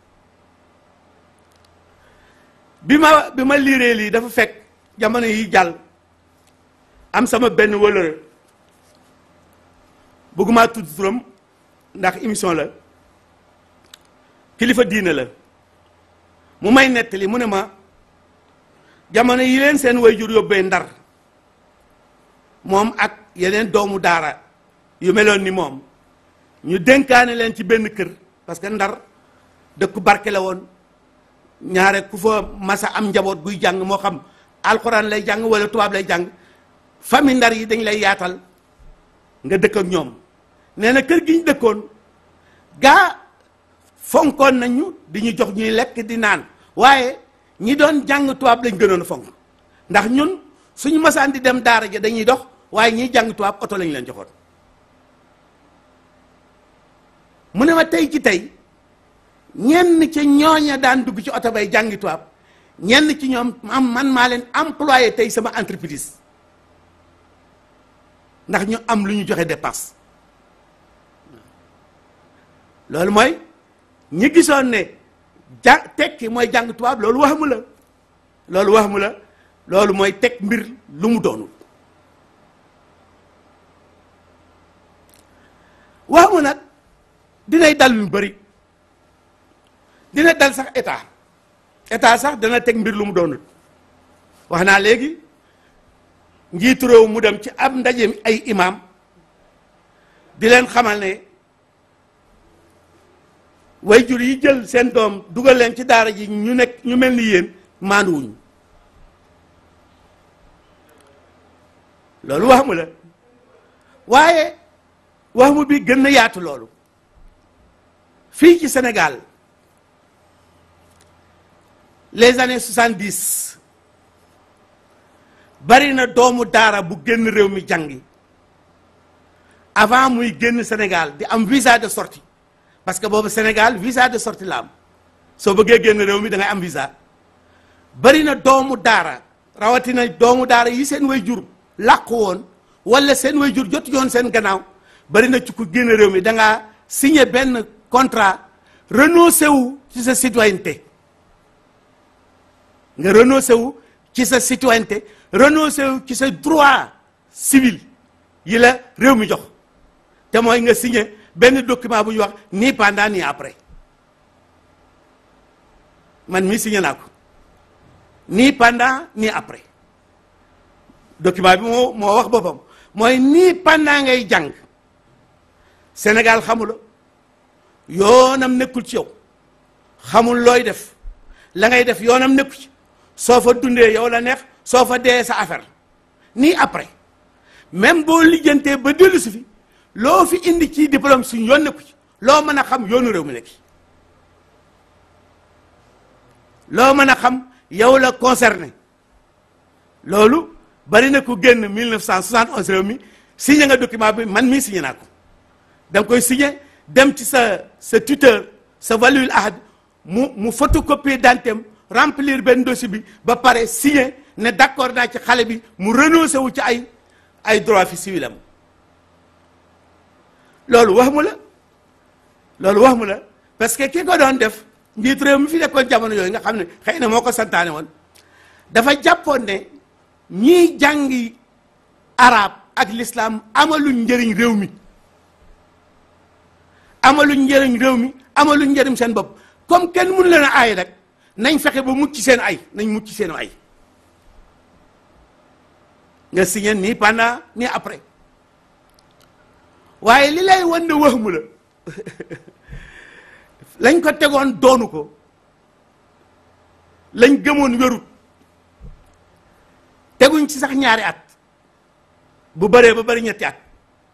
bi ma bi ma liiree lii dafa fekk jamono yi jàll am sama benn wëlëre bëgguma tudd turam ndax émission la kilifa diine la mu may nettali mu ne ma jamono yi leen seen waajur yóbbee Ndar moom ak yeneen doomu daara yu meloon ni moom ñu dénkaane leen ci benn kër parce que Ndar dëkku barke la woon ñaare ku fa masa am njaboot guy jàng moo xam alxuraan lay jàng wala tubaab lay jàng famille Ndar yi dañ lay yaatal nga dëkk ak ñoom nee na kër gi ñu dëkkoon gaa fonkoon nañu di ñu jox ñuy lekk di naan waaye ñi doon jàng tubaab lañ gënoon a fonk ndax ñun suñu masaan di dem daara ja dañuy dox waaye ñiy jàng tubaab oto lañ leen joxoon mu ne ma tey ci tey ñenn ci ñooña daan dugg ci oto bay jàngi tubaab ñenn ci ñoom am man maa leen employé tey sama entreprise ndax ñu am lu ñu joxe dépense loolu mooy ñi gisoon ne ja tekki mooy jàng tubaab loolu wax mu la loolu wax mu la loolu mooy teg mbir lu mu doonul wax mu nag dinay dal lu bari dina dal sax état état sax dana teg mbir lu mu doonul wax naa léegi njiitu réew mu dem ci ab ndaje ay imam di leen xamal ne wayjur yi jël seen doom dugal leen ci daara ji ñu nekk ñu mel ni yéen maanduwuñ loolu wax mu la waaye wax mu bi gën na yaatu loolu fii ci Sénégal les années soixante-dix bari na doomu daara bu génn réew mi jàngi avant muy génn Sénégal di am visa de sortie parce que boobu Sénégal visa de sortie la am soo bëggee génn réew mi da ngay am visa bari na doomu daara rawatina doomu daara yi seen way jur làqu woon wala seen way jur jotu yoon seen gannaaw bari na ci ku génn réew mi da ngaa signé benn contrat renoncé wu ci sa citoyenneté nga renoncé wu ci sa citoyenneté renoncé wu ci sa droit civil yi la réew mi jox te mooy nga signé benn document bu ñuy wax ni pendant ni après man mii signé naa ko ni pendant ni après document bi moo moo wax boppam mooy ni pendant ngay jàng Sénégal xamula yoonam nekkul ci yow xamul looy def la ngay def yoonam nekku ci soo fa dundee yow la neex soo fa dee sa affaire nii après même boo lijjantee ba dellu si fi loo fi indi ci diplôme suñ yoon nekku ci loo mën a xam yoonu réew mi nekk loo mën a xam yow la concerné. loolu bari na ku génn mille neuf cent soixante onze réew mi signé nga document bi, man mii signé naa ko. da nga koy signé dem ci sa sa tuteur sa waliul ahad mu mu photocopier dantem remplir benn dossier bi ba pare signé ne d'accord naa ci xale bi mu renoncé wu ci ay ay droit fi civil am. loolu wax mu la loolu wax mu la parce que ki ko doon def njiit réew mi fi nekkoon jamono yooyu nga xam ne xëy na moo ko santaane woon dafa jàppoon ne ñiy jàngi arab ak l'islam amaluñ njëriñ réew mi amaluñ njëriñ réew mi amaluñ njëriñ seen bopp comme kenn mënu leen a aay rek nañ fexe ba mucc seen ay nañ mucc seen ay nga signé nii pendant nii après waaye li lay wan ne wax mu la lañ ko tegoon doonu ko lañ gëmoon wérut teguñ ci sax ñaari at bu bëree ba bëri ñetti at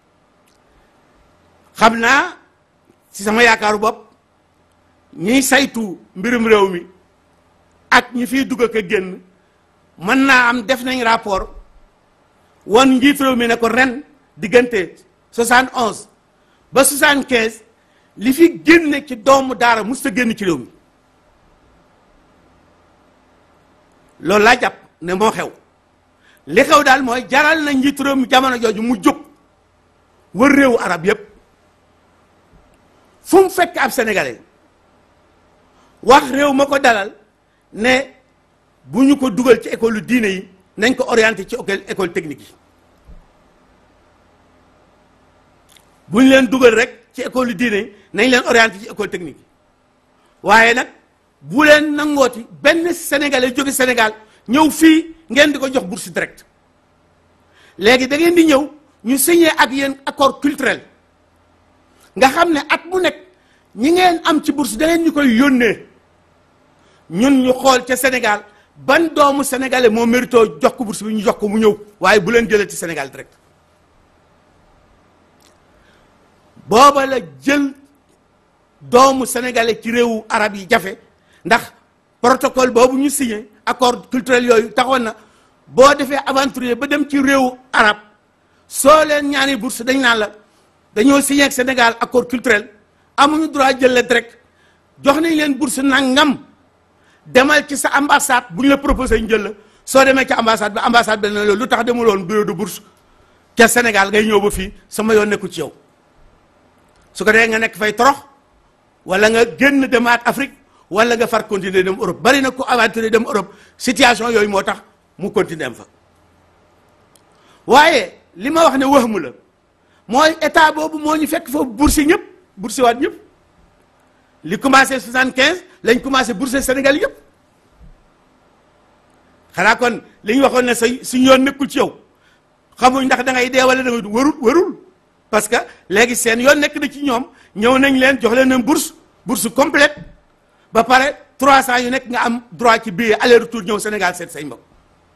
xam naa ci sama yaakaaru bopp ñiy saytu mbirum réew mi ak ñi fiy dugg ak a génn mën naa am def nañ rapport wan njiit réew mi ne ko ren diggante soixante onze ba soixante quinze li fi génne ci doomu daara mus ta génn ci réew mi loolu laa jàpp ne moo xew li xew daal mooy jaral na njiit réew mi jamono jooju mu jóg wër réewu arab yépp fu mu fekk ab sénégalais wax réew ma ko dalal ne bu ñu ko dugal ci école diine yi nañ ko orienté ci école technique yi bu ñu leen dugal rek ci école diine yi nañ leen orienté ci école technique yi waaye nag bu leen nangooti benn sénégalais jóge Sénégal ñëw fii ngeen di ko jox bourse direct léegi da ngeen di ñëw ñu signé ak yéen accord culturel nga xam ne at mu nekk ñi ngeen am ci bourse da ngeen ñu koy yónnee ñun ñu xool ca Sénégal ban doomu sénégalais moo mérito jox ko bourse bi ñu jox ko mu ñëw waaye bu leen jëlee ci Sénégal direct booba la jël doomu sénégalais ci réewu arab yi jafe ndax protocole boobu ñu signé accord culturel yooyu taxoon na boo defee aventurier ba dem ci réewu arab soo leen ñaani bourse dañ naan la dañoo signé ak Sénégal accord culturel amuñu droit jël la direct jox nañ leen bourse nangam demal ci sa ambassade bu ñu la proposé ñu jël la soo demee ci ambassade bi ambassade bi ne loolu lu tax demuloon bureau de bourse ca Sénégal ngay ñëw ba fii sama yoon nekku ci yow su ko defee nga nekk fay torox wala nga génn demaat Afrique wala nga far continuer dem Europe bari na ko aventure dem Europe situation yooyu moo tax mu continuer am fa waaye li ma wax ne wax mu la mooy état boobu moo ñu fekk foofu bourse ñëpp bourse waat ñëpp li commencé soixante quinze lañ commencé bourse Sénégal yëpp xanaa kon li ñu waxoon ne sa suñu yoon nekkul ci yow xamuñ ndax da ngay dee wala da ngay warul warul parce que léegi seen yoon nekk na ci ñoom ñëw nañ leen jox leen une bourse bourse complète ba pare trois cents yu nekk nga am droit ci billet aller retour ñëw Sénégal seet say mbokk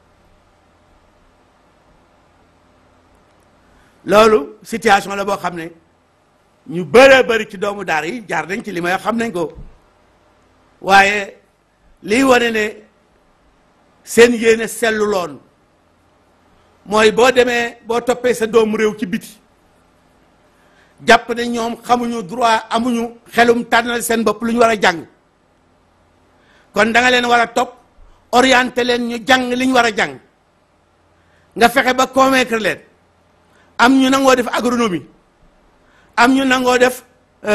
loolu situation la boo xam ne ñu bëree bëri ci doomu daara yi jaar nañ ci li may xam nañ ko waaye liy wane ne seen yéene sellu loon mooy boo demee boo toppee sa doomu réew ci biti jàpp ne ñoom xamuñu droit amuñu xelum tànnal seen bopp lu ñu war a jàng kon da nga leen war a topp orienté leen ñu jàng li ñu war a jàng nga fexe ba convaincre leen am ñu nangoo def agronomie am ñu nangoo def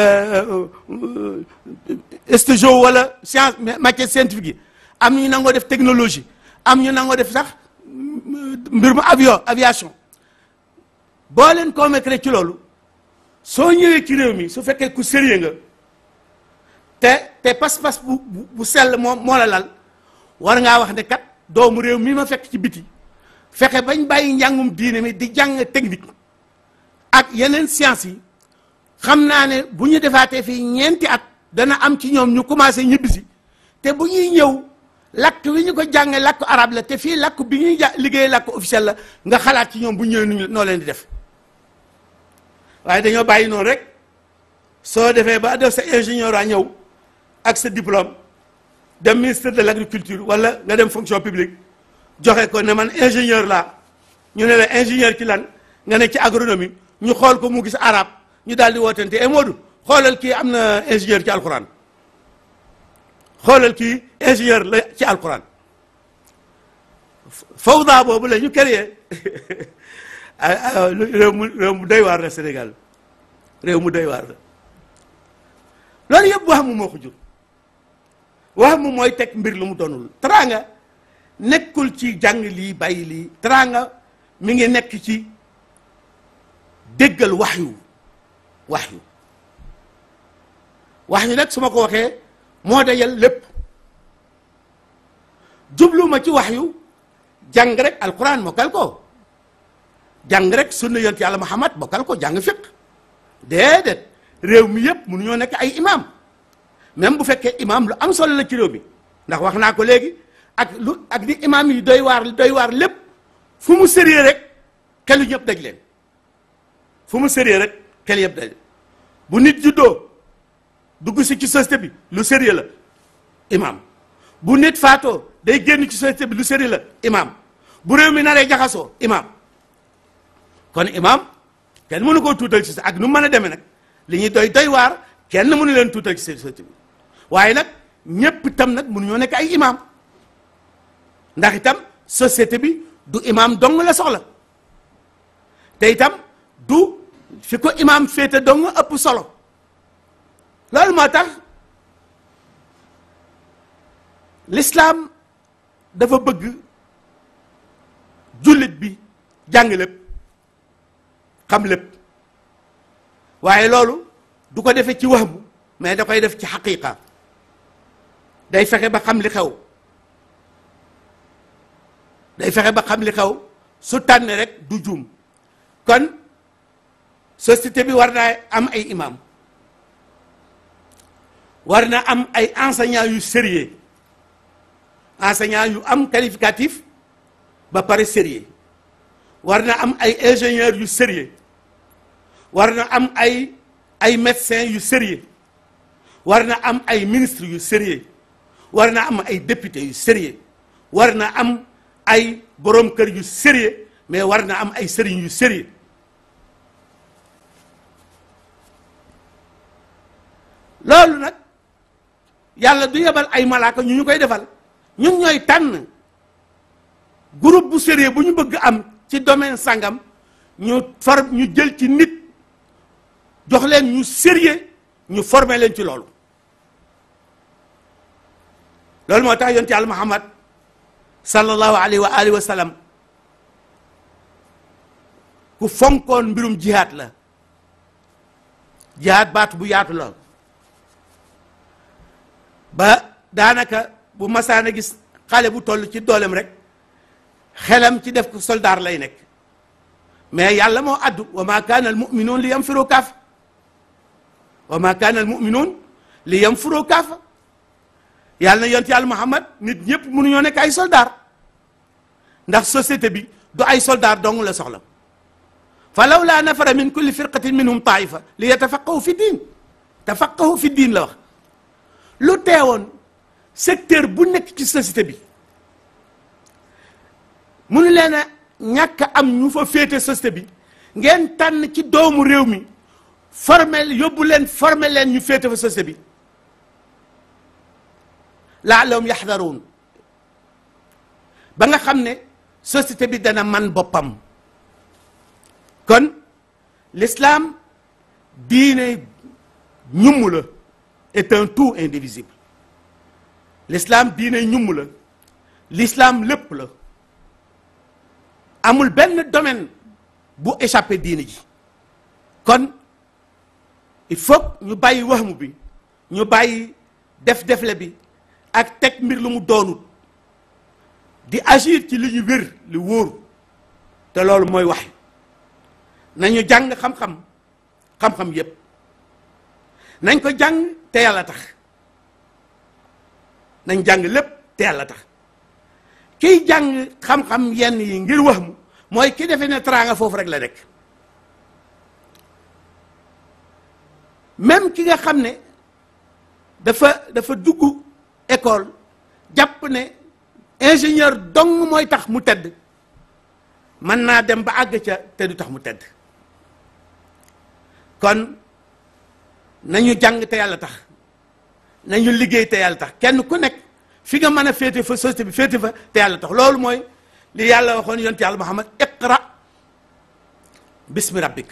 stéjo wala science matière scientifique yi am ñu nangoo def technologie am ñu nangoo def sax mbir mu avion aviation boo leen convaincre ci loolu soo ñëwee ci réew mi su fekkee ku sérieux nga te te pas-pas bu bu sell moo moo la lal war ngaa wax ne kat doomu réew mi ma fekk ci biti fexe bañ bàyyi njàngum diine mi di jàng technique ak yeneen science yi xam naa ne bu ñu defaatee fii ñeenti at dana am ci ñoom ñu commencé ñibbisi te bu ñuy ñëw làkk wi ñu ko jàngee làkk arabe la te fii làkk bi ñuy ja liggéey làkk officiel la nga xalaat ci ñoom bu ñëwee nuñu noo leen di def waaye dañoo bàyyi noonu rek soo defee ba def sa ingénieur a ñëw ak sa diplôme dem ministre de l'agriculture wala nga dem fonction publique joxe ko ne man ingénieur laa ñu ne la ingénieur ci lan nga ne ci agronomie ñu xool ko mu gis arabe ñu daal di wootante e Modou xoolal kii am na ingénieur ci alquran xoolal kii ingénieur la ci alquran fawda boobu la ñu créé réew mu réew mu doy waar la Sénégal réew mu doy waar la loolu yëpp wax mu moo ko jur wax mu mooy teg mbir lu mu doonul teraanga nekkul ci jàng lii bàyyi lii teraanga mi ngi nekk ci déggal wax yu wax yu wax yu nag su ma ko waxee moo dajal lépp jubluma ci wax yu jàng rek alquran mokkal ko jàng rek sunna yonent yàlla Muhammad mokkal ko jàng fiq déedéet réew mi yëpp mënuñoo nekk ay imam même bu fekkee imam lu am solo la ci réew mi ndax wax naa ko léegi ak lu ak di imam yi doy waar doy waar lépp fu mu sérieux rek xelu ñëpp daj leen fu mu sérieux rek xel yëpp daj bu nit juddoo dugg si ci société bi lu sérieux la imam bu nit faatoo day génn ci société bi lu sérieux la imam bu réew mi naree jaxasoo imam kon imam kenn mënu koo tuutal ci sa ak nu mu mën a demee nag li ñuy doy doy waar kenn mënu leen tuutal ci société bi waaye nag ñépp itam nag mënuñoo nekk ay imam ndax itam société bi du imam dong la soxla te itam du fi ko imam féete dong ëpp solo loolu moo tax l'islam dafa bëgg jullit bi jàng lépp xam lépp waaye loolu du ko defee ci wahmu mais da koy def ci xaqiqa day fexe ba xam li xew day fexe ba xam li xew su tànn rek du juum kon société bi war naa am ay imam war na am ay enseignants yu sérieux enseignants yu am qualificatif ba pare sérieux war na am ay ingénieurs yu sérieux war na am ay ay médecins yu sérieux war na am ay ministres yu sérieux war na am ay députés yu sérieux war na am ay borom kër yu sérieux mais war na am ay sëriñ yu sérieux loolu nag yàlla du yebal ay malaaka ñu ñu koy defal ñun ñooy tànn groupe bu sérieux bu ñu bëgg am ci domaine sangam ñu for ñu jël ci nit jox leen ñu sérieux ñu former leen ci loolu loolu moo tax yonent yàlla Muhammad sallallahu alayhi wa alihi wa sallam ku fonkoon mbirum jihaad la jihaad baatu bu yaatu la ba daanaka bu masaana gis xale bu toll ci dooleem rek xelam ci def ko soldaar lay nekk mais yàlla moo addu wa ma kaana al muminuun li yanfiru kaafa wa ma kaana al muminuun li yanfiru kaafa yàlla na yont yàlla Muhammad nit ñëpp mënuñoo nekk ay soldaar ndax société bi du ay soldaar dong la soxla fa lawlaa nafara min kulli firqatin minhum taifa li yatafaqahu fi diin tafaqahu fi diin la wax lu teewoon secteur bu nekk ci société bi mënu leen a ñàkk am ñu fa féete société bi ngeen tànn ci doomu réew mi formel yóbbu leen formel leen ñu féete fa société bi la'allahum yaxdaruun ba nga xam ne société bi dana man boppam kon l'islam diine ñumm la est un tout indivisible l'islam diine ñumm la l'islam lépp la amul benn domaine bu échappé diine ji kon il faut ñu bàyyi waxmu bi ñu bàyyi def defle bi ak teg mbir lu mu doonut di agir ci li ñu wér li wóor te loolu mooy wax nañu jàng xam-xam xam-xam yépp nañ ko jàng te yàlla tax nañ jàng lépp te yàlla tax kiy jàng xam-xam yenn yi ngir wax mu mooy ki defee ne teraanga foofu rek la nekk même ki nga xam ne dafa dafa dugg école jàpp ne ingénieur dong mooy tax mu tedd mën naa dem ba àgg ca te du tax mu tedd kon nañu jàng te yàlla tax nañu liggéey te yàlla tax kenn ku nekk fi nga mën a féete fa société bi féete fa te yàlla tax loolu mooy li yàlla waxoon yonent yàlla Muhammad iqra bismi rabbik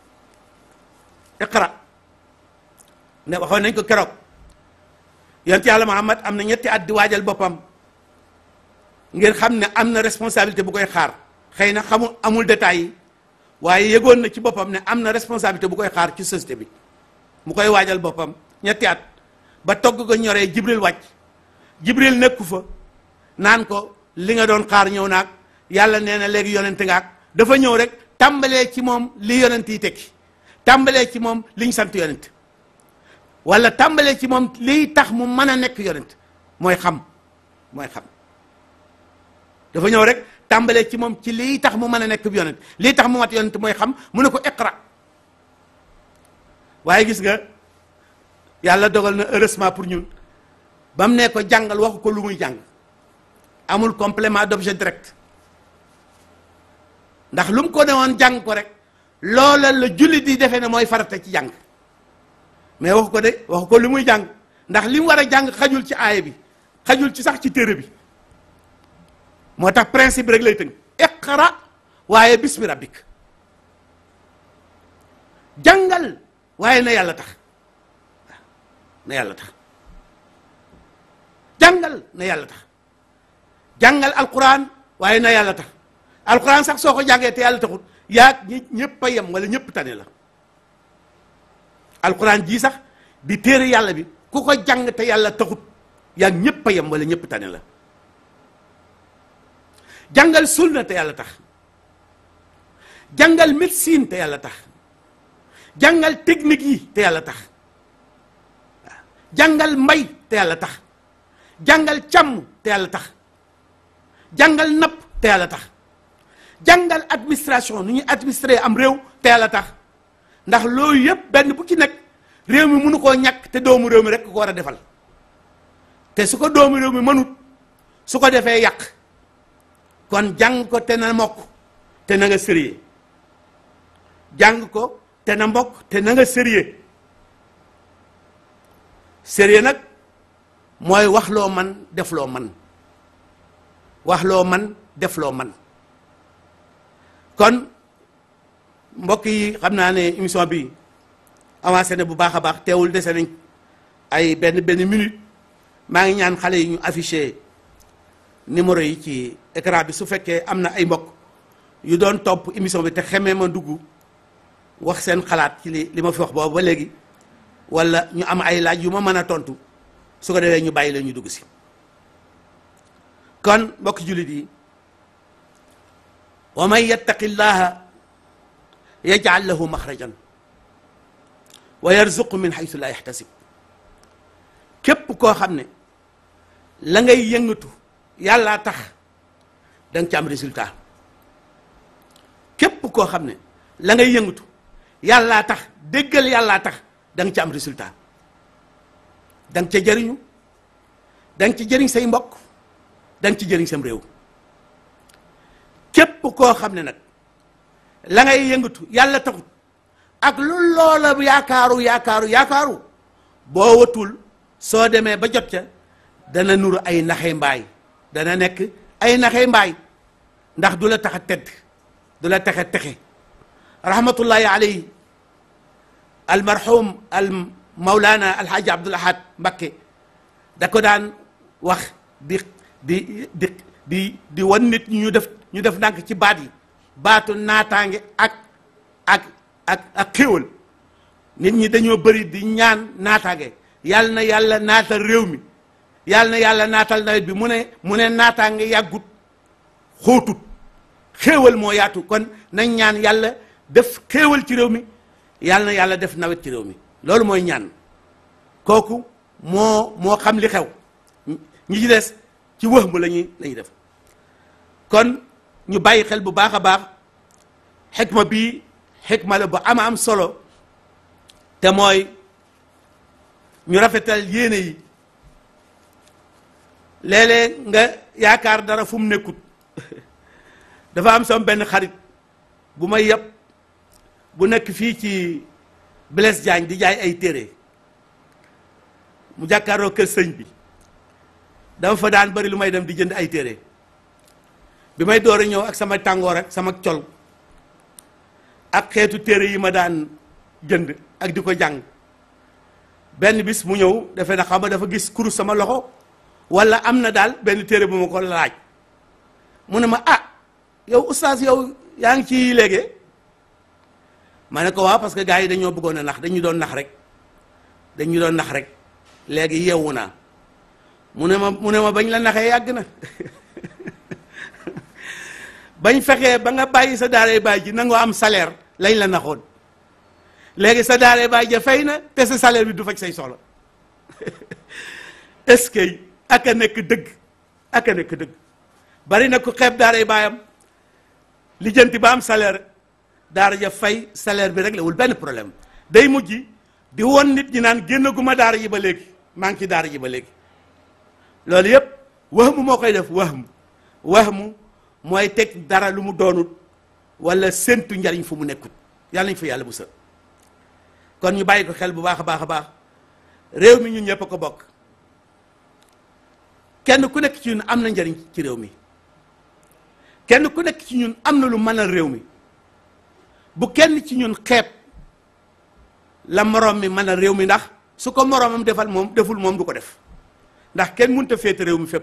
iqra ne waxoon nañ ko keroog yonent yàlla Muhammad am na ñetti at di waajal boppam ngir xam ne am na responsabilité bu koy xaar xëy na xamul amul détails yi waaye yëgoon na ci boppam ne am na responsabilité bu koy xaar ci société bi mu koy waajal boppam ñetti at ba togg ko ñoree Jibril wàcc Jibril nekku fa naan ko li nga doon xaar ñëw naag yàlla nee na léegi yonent ngaak dafa ñëw rek tàmbalee ci moom li yonent yi tekki tàmbalee ci moom liñ sant yonent wala tàmbalee ci moom liy tax mu mën a nekk yonent mooy xam mooy xam dafa ñëw rek tàmbalee ci moom ci liy tax mu mën a nekk yonent liy tax mu mat yonent mooy xam mu ne ko iqra waaye gis nga yàlla dogal na heureusement pour ñun ba mu ne ko jàngal waxu ko lu muy jàng amul complément d'objet direct ndax lu mu ko ne woon jàng ko rek loola la jullit di defee ne mooy farata ci jàng mais waxu ko de waxu ko lu muy jàng ndax li mu war a jàng xajul ci aaya bi xajul ci sax ci téere bi moo tax principe rek lay tënk iqra waaye bismi rabbik jàngal waaye na yàlla tax na yàlla tax jàngal na yàlla tax jàngal alquran waaye na yàlla tax alquran sax soo ko jàngee te yàlla taxut yaag ñi ñëpp a yem wala ñëpp tane la alquran jii sax di téere yàlla bi ku ko jàng te yàlla taxut yaag ñëpp a yem wala ñëpp tane la jàngal sunna te yàlla tax jàngal médecine te yàlla tax jàngal technique yi te yàlla tax jàngal mbay te yàlla tax jàngal càmm te yàlla tax jàngal napp te yàlla tax jàngal administration nu ñuy administrer am réew te yàlla tax ndax loolu yëpp benn bu ci nekk réew mi mënu koo ñàkk te doomu réew mi rek ko war a defal te su ko doomu réew mi mënut su ko defee yàq kon jàng ko te na mokk te na nga sérieux jàng ko te na mbokk te na nga sérieux sérieux nag mooy wax loo man def loo man wax loo man def loo man kon mbokk yi xam naa ne émission bi avancé na bu baax a baax teewul dese nañ ay benn benn minute maa ngi ñaan xale yi ñu affiché numéro yi ci écran bi su fekkee am na ay mbokk yu doon topp émission bi te xemee ma dugg wax seen xalaat ci li li ma fi wax boobu ba léegi wala ñu am ay laaj yu ma mën a tontu su ko defee ñu bàyyi la ñu dugg si kon mbokk jullit yi wa man yattaqi llaha yaj'al lahu maxrajan wa yarzuqu min haythu la yahtasib képp koo xam ne la ngay yëngatu yàllaa tax da nga ci am résultat képp koo xam ne la ngay yëngatu yàllaa tax déggal yàllaa tax da nga ci am résultat da nga ca jëriñu da nga ci jëriñ say mbokk da nga ci jëriñ sam réew képp koo xam ne nag la ngay yëngatu yàlla taxut ak lu loola yaakaaru yaakaaru yaakaaru boo watul soo demee ba jot ca dana nuru ay naxey mbaay dana nekk ay naxey mbaay ndax du la tax a tedd du la tax a texe rahmatullahi alayhi almarhum al mawlana alhaaji Abdul Ahad Mbakke da ko daan wax di di di di di wan nit ñi ñu def ñu def ndànk ci baat yi baatu naataange ak ak ak ak xéwal nit ñi dañoo bëri di ñaan naataange yàlla na yàlla naatal réew mi yàlla na yàlla naatal nawet bi mu ne mu ne naataange yàggut xóotut xéewal moo yaatu kon nañ ñaan yàlla def xéewal ci réew mi yàlla na yàlla def nawet ci réew mi loolu mooy ñaan kooku moo moo xam li xew ñi ci des ci wëx mu la ñuy la ñuy def kon ñu bàyyi xel bu baax a baax xikma bii xikma la bu ama am solo te mooy ñu rafetal yéene yi léeg-léeg nga yaakaar dara fu mu nekkut dafa am sama benn xarit bu may yëpp bu nekk fii ci Blaise Diagne di jaay ay téere mu jàkkaaroo kër sëñ bi dama fa daan bari lu may dem di jënd ay téere bi may door a ñëw ak sama tàngoor ak sama col ak xeetu téere yi ma daan jënd ak di ko jàng benn bis mu ñëw defe na xam nga dafa gis kurus sama loxo wala am na daal benn téere bu ma ko laaj mu ne ma ah yow oustaz yow yaa ngi ci léegi ma ne ko waaw parce que gars yi dañoo bëggoon a nax dañu doon nax rek dañu doon nax rek léegi yeewu naa mu ne ma mu ne ma bañ la naxee yàgg na bañ fexee ba nga bàyyi sa daaree baay ji nangoo am salaire lañ la naxoon léegi sa daaree baay ja fay na te sa salaire bi du faj say soxla est-ce que ak a nekk dëgg ak a nekk dëgg bari na ku xeeb daaree baayam lijjanti ba am salaire daara ja fay salaire bi rek la wul benn problème day mujj di woon nit ñi naan génn gu ma daara yi ba léegi maa ngi ci daara ji ba léegi loolu yépp wahmu moo koy def wahmu wahmu mooy teg dara lu mu doonut wala séntu njariñ fu mu nekkut yàlla nañ fa yàlla bu sa kon ñu bàyyi ko xel bu baax a baax a baax réew mi ñun ñëpp a ko bokk kenn ku nekk ci ñun am na njariñ ci réew mi kenn ku nekk ci ñun am na lu mënal réew mi bu kenn ci ñun xeeb la moroom mi mënal réew mi ndax su ko moroomam defal moom deful moom du ko def ndax kenn mënut a féete réew mi fépp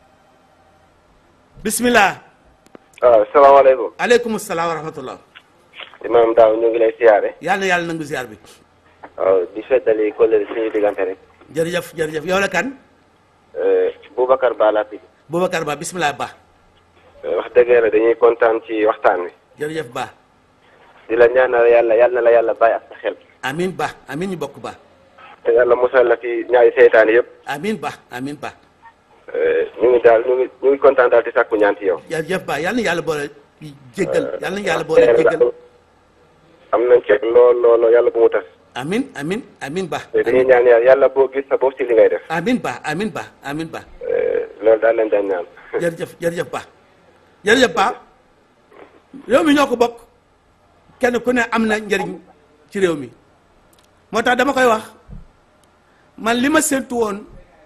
bismillah. waaw salaamaaleykum. aleykum salaam wa rahmatullah. imaam Daaw ñu ngi lay siyaare. yàlla na yàlla nangu ziar bi. waaw di feddali kóllëre suñu diggante rek. jërëjëf jërëjëf yow la kan. Boubacar Ba laa tudd. Boubacar Ba bismillah Ba. wax dëgg yàlla dañuy kontaan ci waxtaan wi. jërëjëf Ba. di la ñaanal yàlla yàlla na la yàlla bàyyi ak sa xel. amin Ba amin ñu bokk Ba. te yàlla musal la ci ñaari seytaan yëpp. amin Ba amin Ba. ñu ngi daal ñu ngi ñu ngi kontaan daal di sàkku ñaan ci yow. jërëjëf Ba yàlla na yàlla boole jéggal yàlla na yàlla boole jéggal. am nañ ceeb lool lool yàlla bu mu tas. amin amin amin Ba. te dañuy ñaan yàlla yàlla boo gis sa bopp ci li ngay def. amin Ba amin Ba amin Ba. loolu daal lañ daan ñaan. jërëjëf jërëjëf Ba jërëjëf Ba réew mi ñoo ko bokk kenn ku ne am na njëriñ ci réew mi moo tax dama koy wax man li ma séntu woon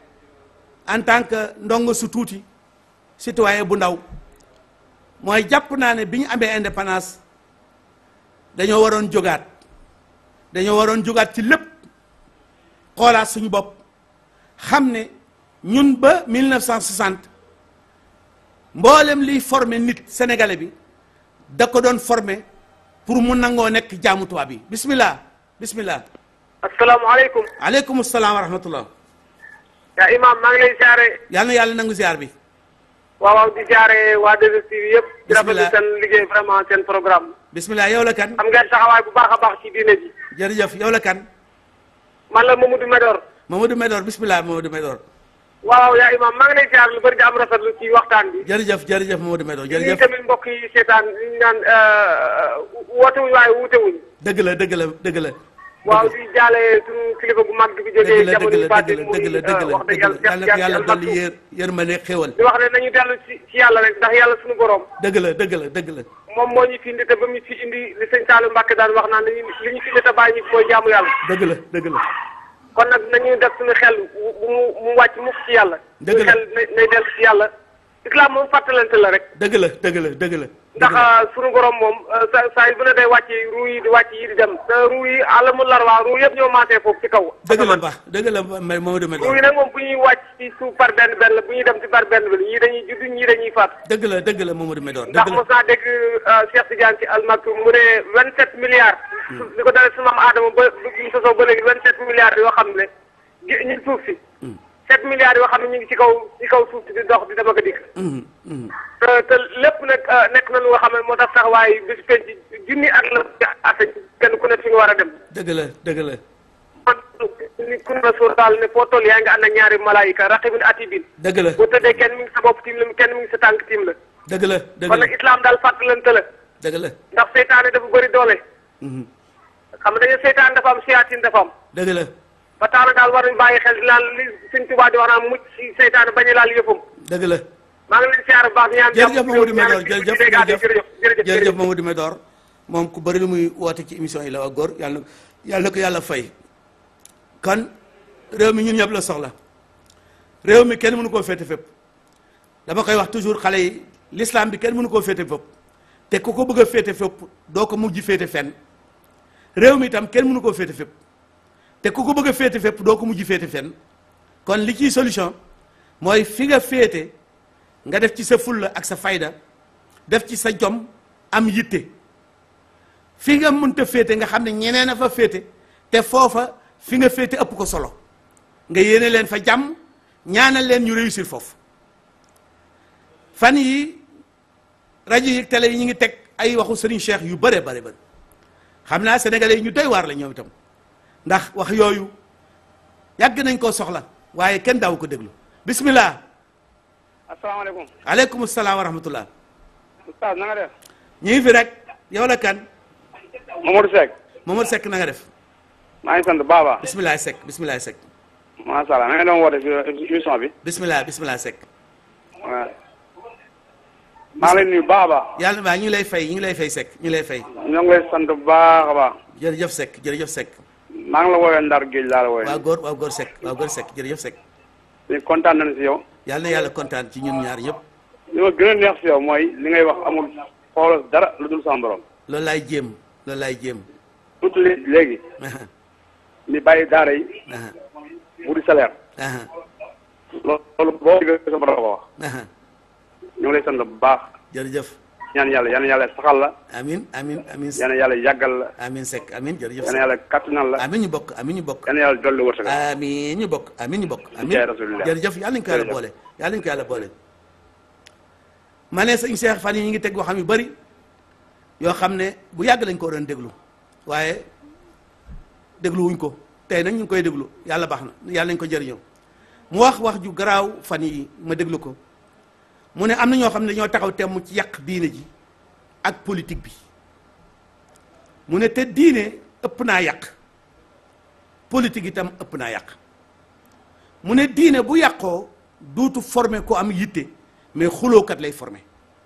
en tant que ndongo su tuuti citoyen bu ndaw mooy jàpp naa ne bi ñu amee indépendance dañoo waroon jógaat dañoo waroon jógaat ci lépp xoolaat suñu bopp xam ne ñun ba mille neuf cent soixante mboolem liy formé nit sénégalais bi da ko doon formé pour mu nangoo nekk jaamu tubaab bi bismillah bismillah. asalaamaaleykum. aleykum salaam wa rahmatullah. yaa imaam maa ngi lay ziare. yàlla na yàlla nangu ziar bi. waaw waaw di ziare waa deux S T V yëpp. di rafetlu bismillah seen liggéey vraiment seen programme. bismillah yow la kan. am ngeen taxawaay bu baax a baax ci diine ji. jërëjëf yow la kan. man la Mamadou Medor. Mamadou Medor bismillah Mamadou Medor. waaw waaw yaa imaam maa ngi lay ziare lu bëri di am rafetlu ci waxtaan bi. jërëjëf jërëjëf Mamadou Medor ñi jërëjëf. tamit mbokk yi seetaan ñu naan woote wuñ waaye wuute wuñ. dëgg la dëgg la dëgg la. waaw di jaale suñu kilifa gu mag bi jógee jamono yi passé muy dëgg la dëgg la wax dëgg yàlla yàlla na yàlla dolli yër yërmande xéwal. di wax ne nañu dellu ci ci yàlla rek ndax yàlla suñu borom. dëgg la dëgg la dëgg la. moom moo ñu fi indi te ba mu fi indi li sëñ Saliou Mbacke daan wax naan li ñu fi indi te bàyyi ñu mooy jaamu yàlla. dëgg la dëgg la. kon nag nañu def suñu xel bu mu mu wàcc mukk ci yàlla. dëgg la suñu xel nay dellu ci yàlla. islam moom fàttalante la rek. dëgg la dëgg la dëgg la. ndax suñu borom moom sa saa yu bu ne day wàcc ruu yi di wàcc yi di dem te ruu yi alamul larwa ruu yëpp ñoo maasee foofu ci kaw. dëgg la baax dëgg la Mamadou Medor. ruu yi nag moom bu ñuy wàcc ci suuf par benn benn bu ñuy dem ci par benn benn ñii dañuy judd ñii dañuy faat. dëgg la dëgg la Mamadou Medor. ndax dëgg la mos naa dégg Cheikh Tidiane ci Al Maktoum mu ne vingt sept milliards. li ko dalee su maam Adama ba ñu sosoo ba léegi vingt sept milliards yoo xam ne ñu suuf si. sept milliards yoo xam ne ñu ngi ci kaw ci kaw suuf si di dox di dem ak a dikk. te te lépp nag nekk na lu nga xam ne moo tax sax waaye bis penc junni at la at kenn ku ne fi nga war a dem. dëgg la dëgg la. kon ni ku ne suur daal ne foo toll yaa ngi ànd ak ñaari malaayika raqibin atibin. dëgg la boo tëddee kenn mi ngi sa bopp tiim la kenn mi ngi sa tànk tiim la. dëgg la dëgg kon la nag islam daal fàttalante la. dëgg la. ndax seytaane dafa bëri doole. xam nga dañu seytaan dafa am siyaatin dafa am. dëgg la. ba tax na daal war nañu bàyyi xel naan li Sëñ Tuubaa di wax naan mucc ci seytaane bañ a laal yëfam. dëgg la. maa ngi leen siyaar bu baax ñaan jërëjëf Mamadou Médor jërëjëf jërëjëf jërëjëf jërëjëf Mamadou Médor moom ku bëri lu muy woote ci émission yi la waa góor yàlla yàlla na ko yàlla fay. kon réew mi ñun ñëpp la soxla réew mi kenn mënu koo féete fépp dama koy wax toujours xale yi l'islam bi kenn mënu koo féete fépp te ku ko bëgg a féete fépp doo ko mujj féete fenn réew mi itam kenn mënu koo féete fépp te ku ko bëgg a féete fépp doo ko mujj féete fenn kon li ciy solution mooy fi nga féete nga def ci sa fulla ak sa fayda def ci sa jom am yitte fi nga mënta féete nga xam ne ñeneen a fa féete te foofa fi nga féete ëpp ko solo nga yéene leen fa jàmm ñaanal leen ñu réussir foofu fan yi rajo yi télé yi ñu ngi teg ay waxu Serigne Cheikh yu bare bare bare xam naa sénégalais yi ñu doy waar la ñoom itam ndax wax yooyu yàgg nañ koo soxla waaye kenn daaw ko déglu bismillah. asalaamaaleykum. aleykum salaam wa rahmatullah. Oustaz na nga def. ñu ngi fi rek yow la kan. Mamadou Seck. Mamadou Seck na nga def. maa ngi sant Baba. bismillah Seck bismillah Seck. macha allah na nga doon woote ci émission bi. bismillah bismillah Seck. waaw. maa ngi lay nuyu Baba. yàlla na ñu ngi lay fay ñu ngi lay fay Seck ñu ngi lay fay. ñoo ngi lay sant bu baax a baax. jërëjëf Seck jërëjëf Seck. maa ngi la woowee Ndar Géej laa la woowee. waaw góor waaw góor Seck waaw góor Seck jërëjëf Seck. ñu kontaan nañu si yow. yàlla na yàlla kontaan ci ñun ñaar ñëpp. li ma gën a neex si yow mooy li ngay wax amul xoolal dara lu dul sama borom. loolu laay jéem loolu laay jéem. surtout léegi. ni bàyyi daara yi. bu di salaire. loolu boo déggee sa borom ko wax. ñu ngi lay sant bu baax. jërëjëf. ñaan yàlla yal na yàlla saxal la. amin amin amin yal na yàlla yàggal la. amin Seck amin jërëjëf. yal na yàlla kattanal la. amin ñu bokk amin ñu bokk. yal na yàlla dolli wërsëg. amin ñu bokk amin ñu bokk. amin jërëjëf yàlla nañu ko yàlla boole yàlla nañu ko yàlla boole. ma ne sëñ Cheikh fan yi ñu ngi teg waxam yu bari yoo xam ne bu yàgg lañ ko doon déglu waaye déglu wuñ ko tey nag ñu ngi koy déglu yàlla baax na yàlla nañ ko jëriñoo mu wax wax ju garaaw fan yi ma déglu ko mu ne am na ñoo xam ne dañoo taxaw temm ci yàq diine ji ak politique bi mu ne te diine ëpp naa yàq politique itam ëpp naa yàq mu ne diine bu yàqoo duutu formé ko am yitte mais xulookat lay formé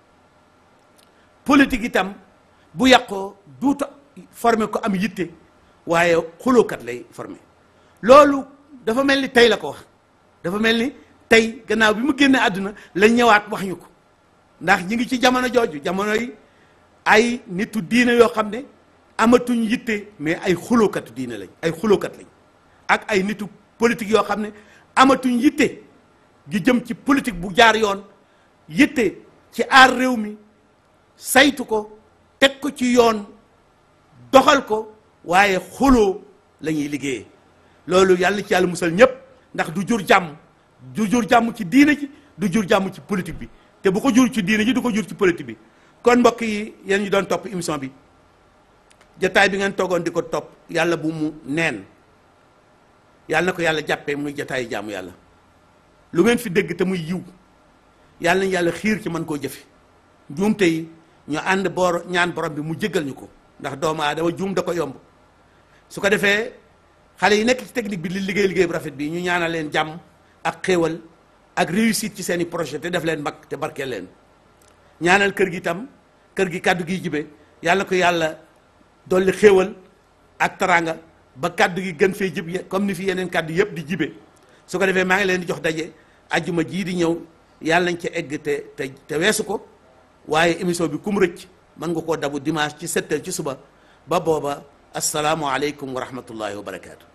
politique itam bu yàqoo duutu formé ko am yitte waaye xulookat lay formé loolu dafa mel ni tey la ko wax dafa mel ni tey gannaaw bi mu génne àdduna la ñëwaat wax ñu ko ndax ñi ngi ci jamono jooju jamono yi ay nitu diine yoo xam ne amatuñ yitte mais ay xulookatu diine lañ ay xulookat lañ ak ay nitu politique yoo xam ne amatuñ yitte gi jëm ci politique bu jaar yoon yitte ci aar réew mi saytu ko teg ko ci yoon doxal ko waaye xuloo la ñuy liggéeyee loolu yàlla ci yàlla musal ñépp ndax du jur jàmm du jur jàmm ci diine ji du jur jàmm ci politique bi te bu ko jur ci diine ji du ko jur ci politique bi kon mbokk yi yéen ñu doon topp émission bi jataay bi ngeen toogoon di ko topp yàlla bu mu neen yàlla na ko yàlla jàppee muy jataayu jaamu yàlla lu ngeen fi dégg te muy yiw yàlla nañu yàlla xiir ci mën koo jëfe juumte yi ñu ànd boor ñaan borom bi mu jéggal ñu ko ndax doomu aadama juum da ko yomb su ko defee xale yi nekk ci technique bi li liggéey liggéey bu rafet bi ñu ñaanal leen jàmm ak xéewal ak réussite ci seen i projet te def leen mag te barkeel leen ñaanal kër gi itam kër gi kàddu gi jibe yàlla ko yàlla dolli xéewal ak taranga ba kàddu gi gën fee jib comme ni fi yeneen kàddu yëpp di jibe su ko defee maa ngi leen di jox daje ajjuma jii di ñëw yàlla nañ ca egg te te te weesu ko waaye émission bi kum rëcc mën nga koo dabu dimanche ci sept heures ci suba ba booba assalaamu aleykum wa rahmatullahi wa barakaatu.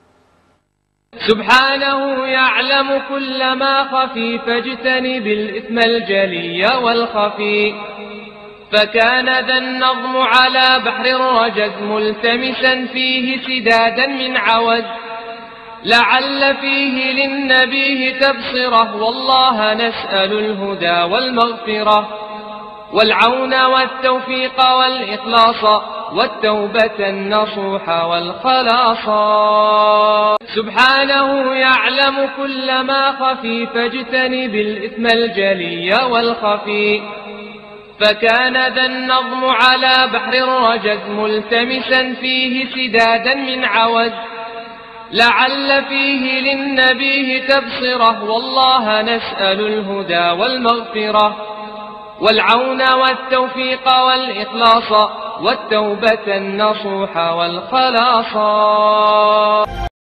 سبحانه يعلم كل ما خفي فاجتنب الإثم الجلي والخفي فكان ذا النظم على بحر الرجز ملتمسا فيه سدادا من عوز لعل فيه للنبي تبصره والله نسأل الهدى والمغفرة والعون والتوفيق والإخلاص والتوبة النصوح والخلاص سبحانه يعلم كل ما خفي فاجتنب الإثم الجلي والخفي فكان ذا النظم على بحر الرجز ملتمسا فيه سدادا من عوز لعل فيه للنبي تبصرة، والله نسأل الهدى والمغفرة والعون والتوفيق والإخلاص والتوبة النصوح والخلاص.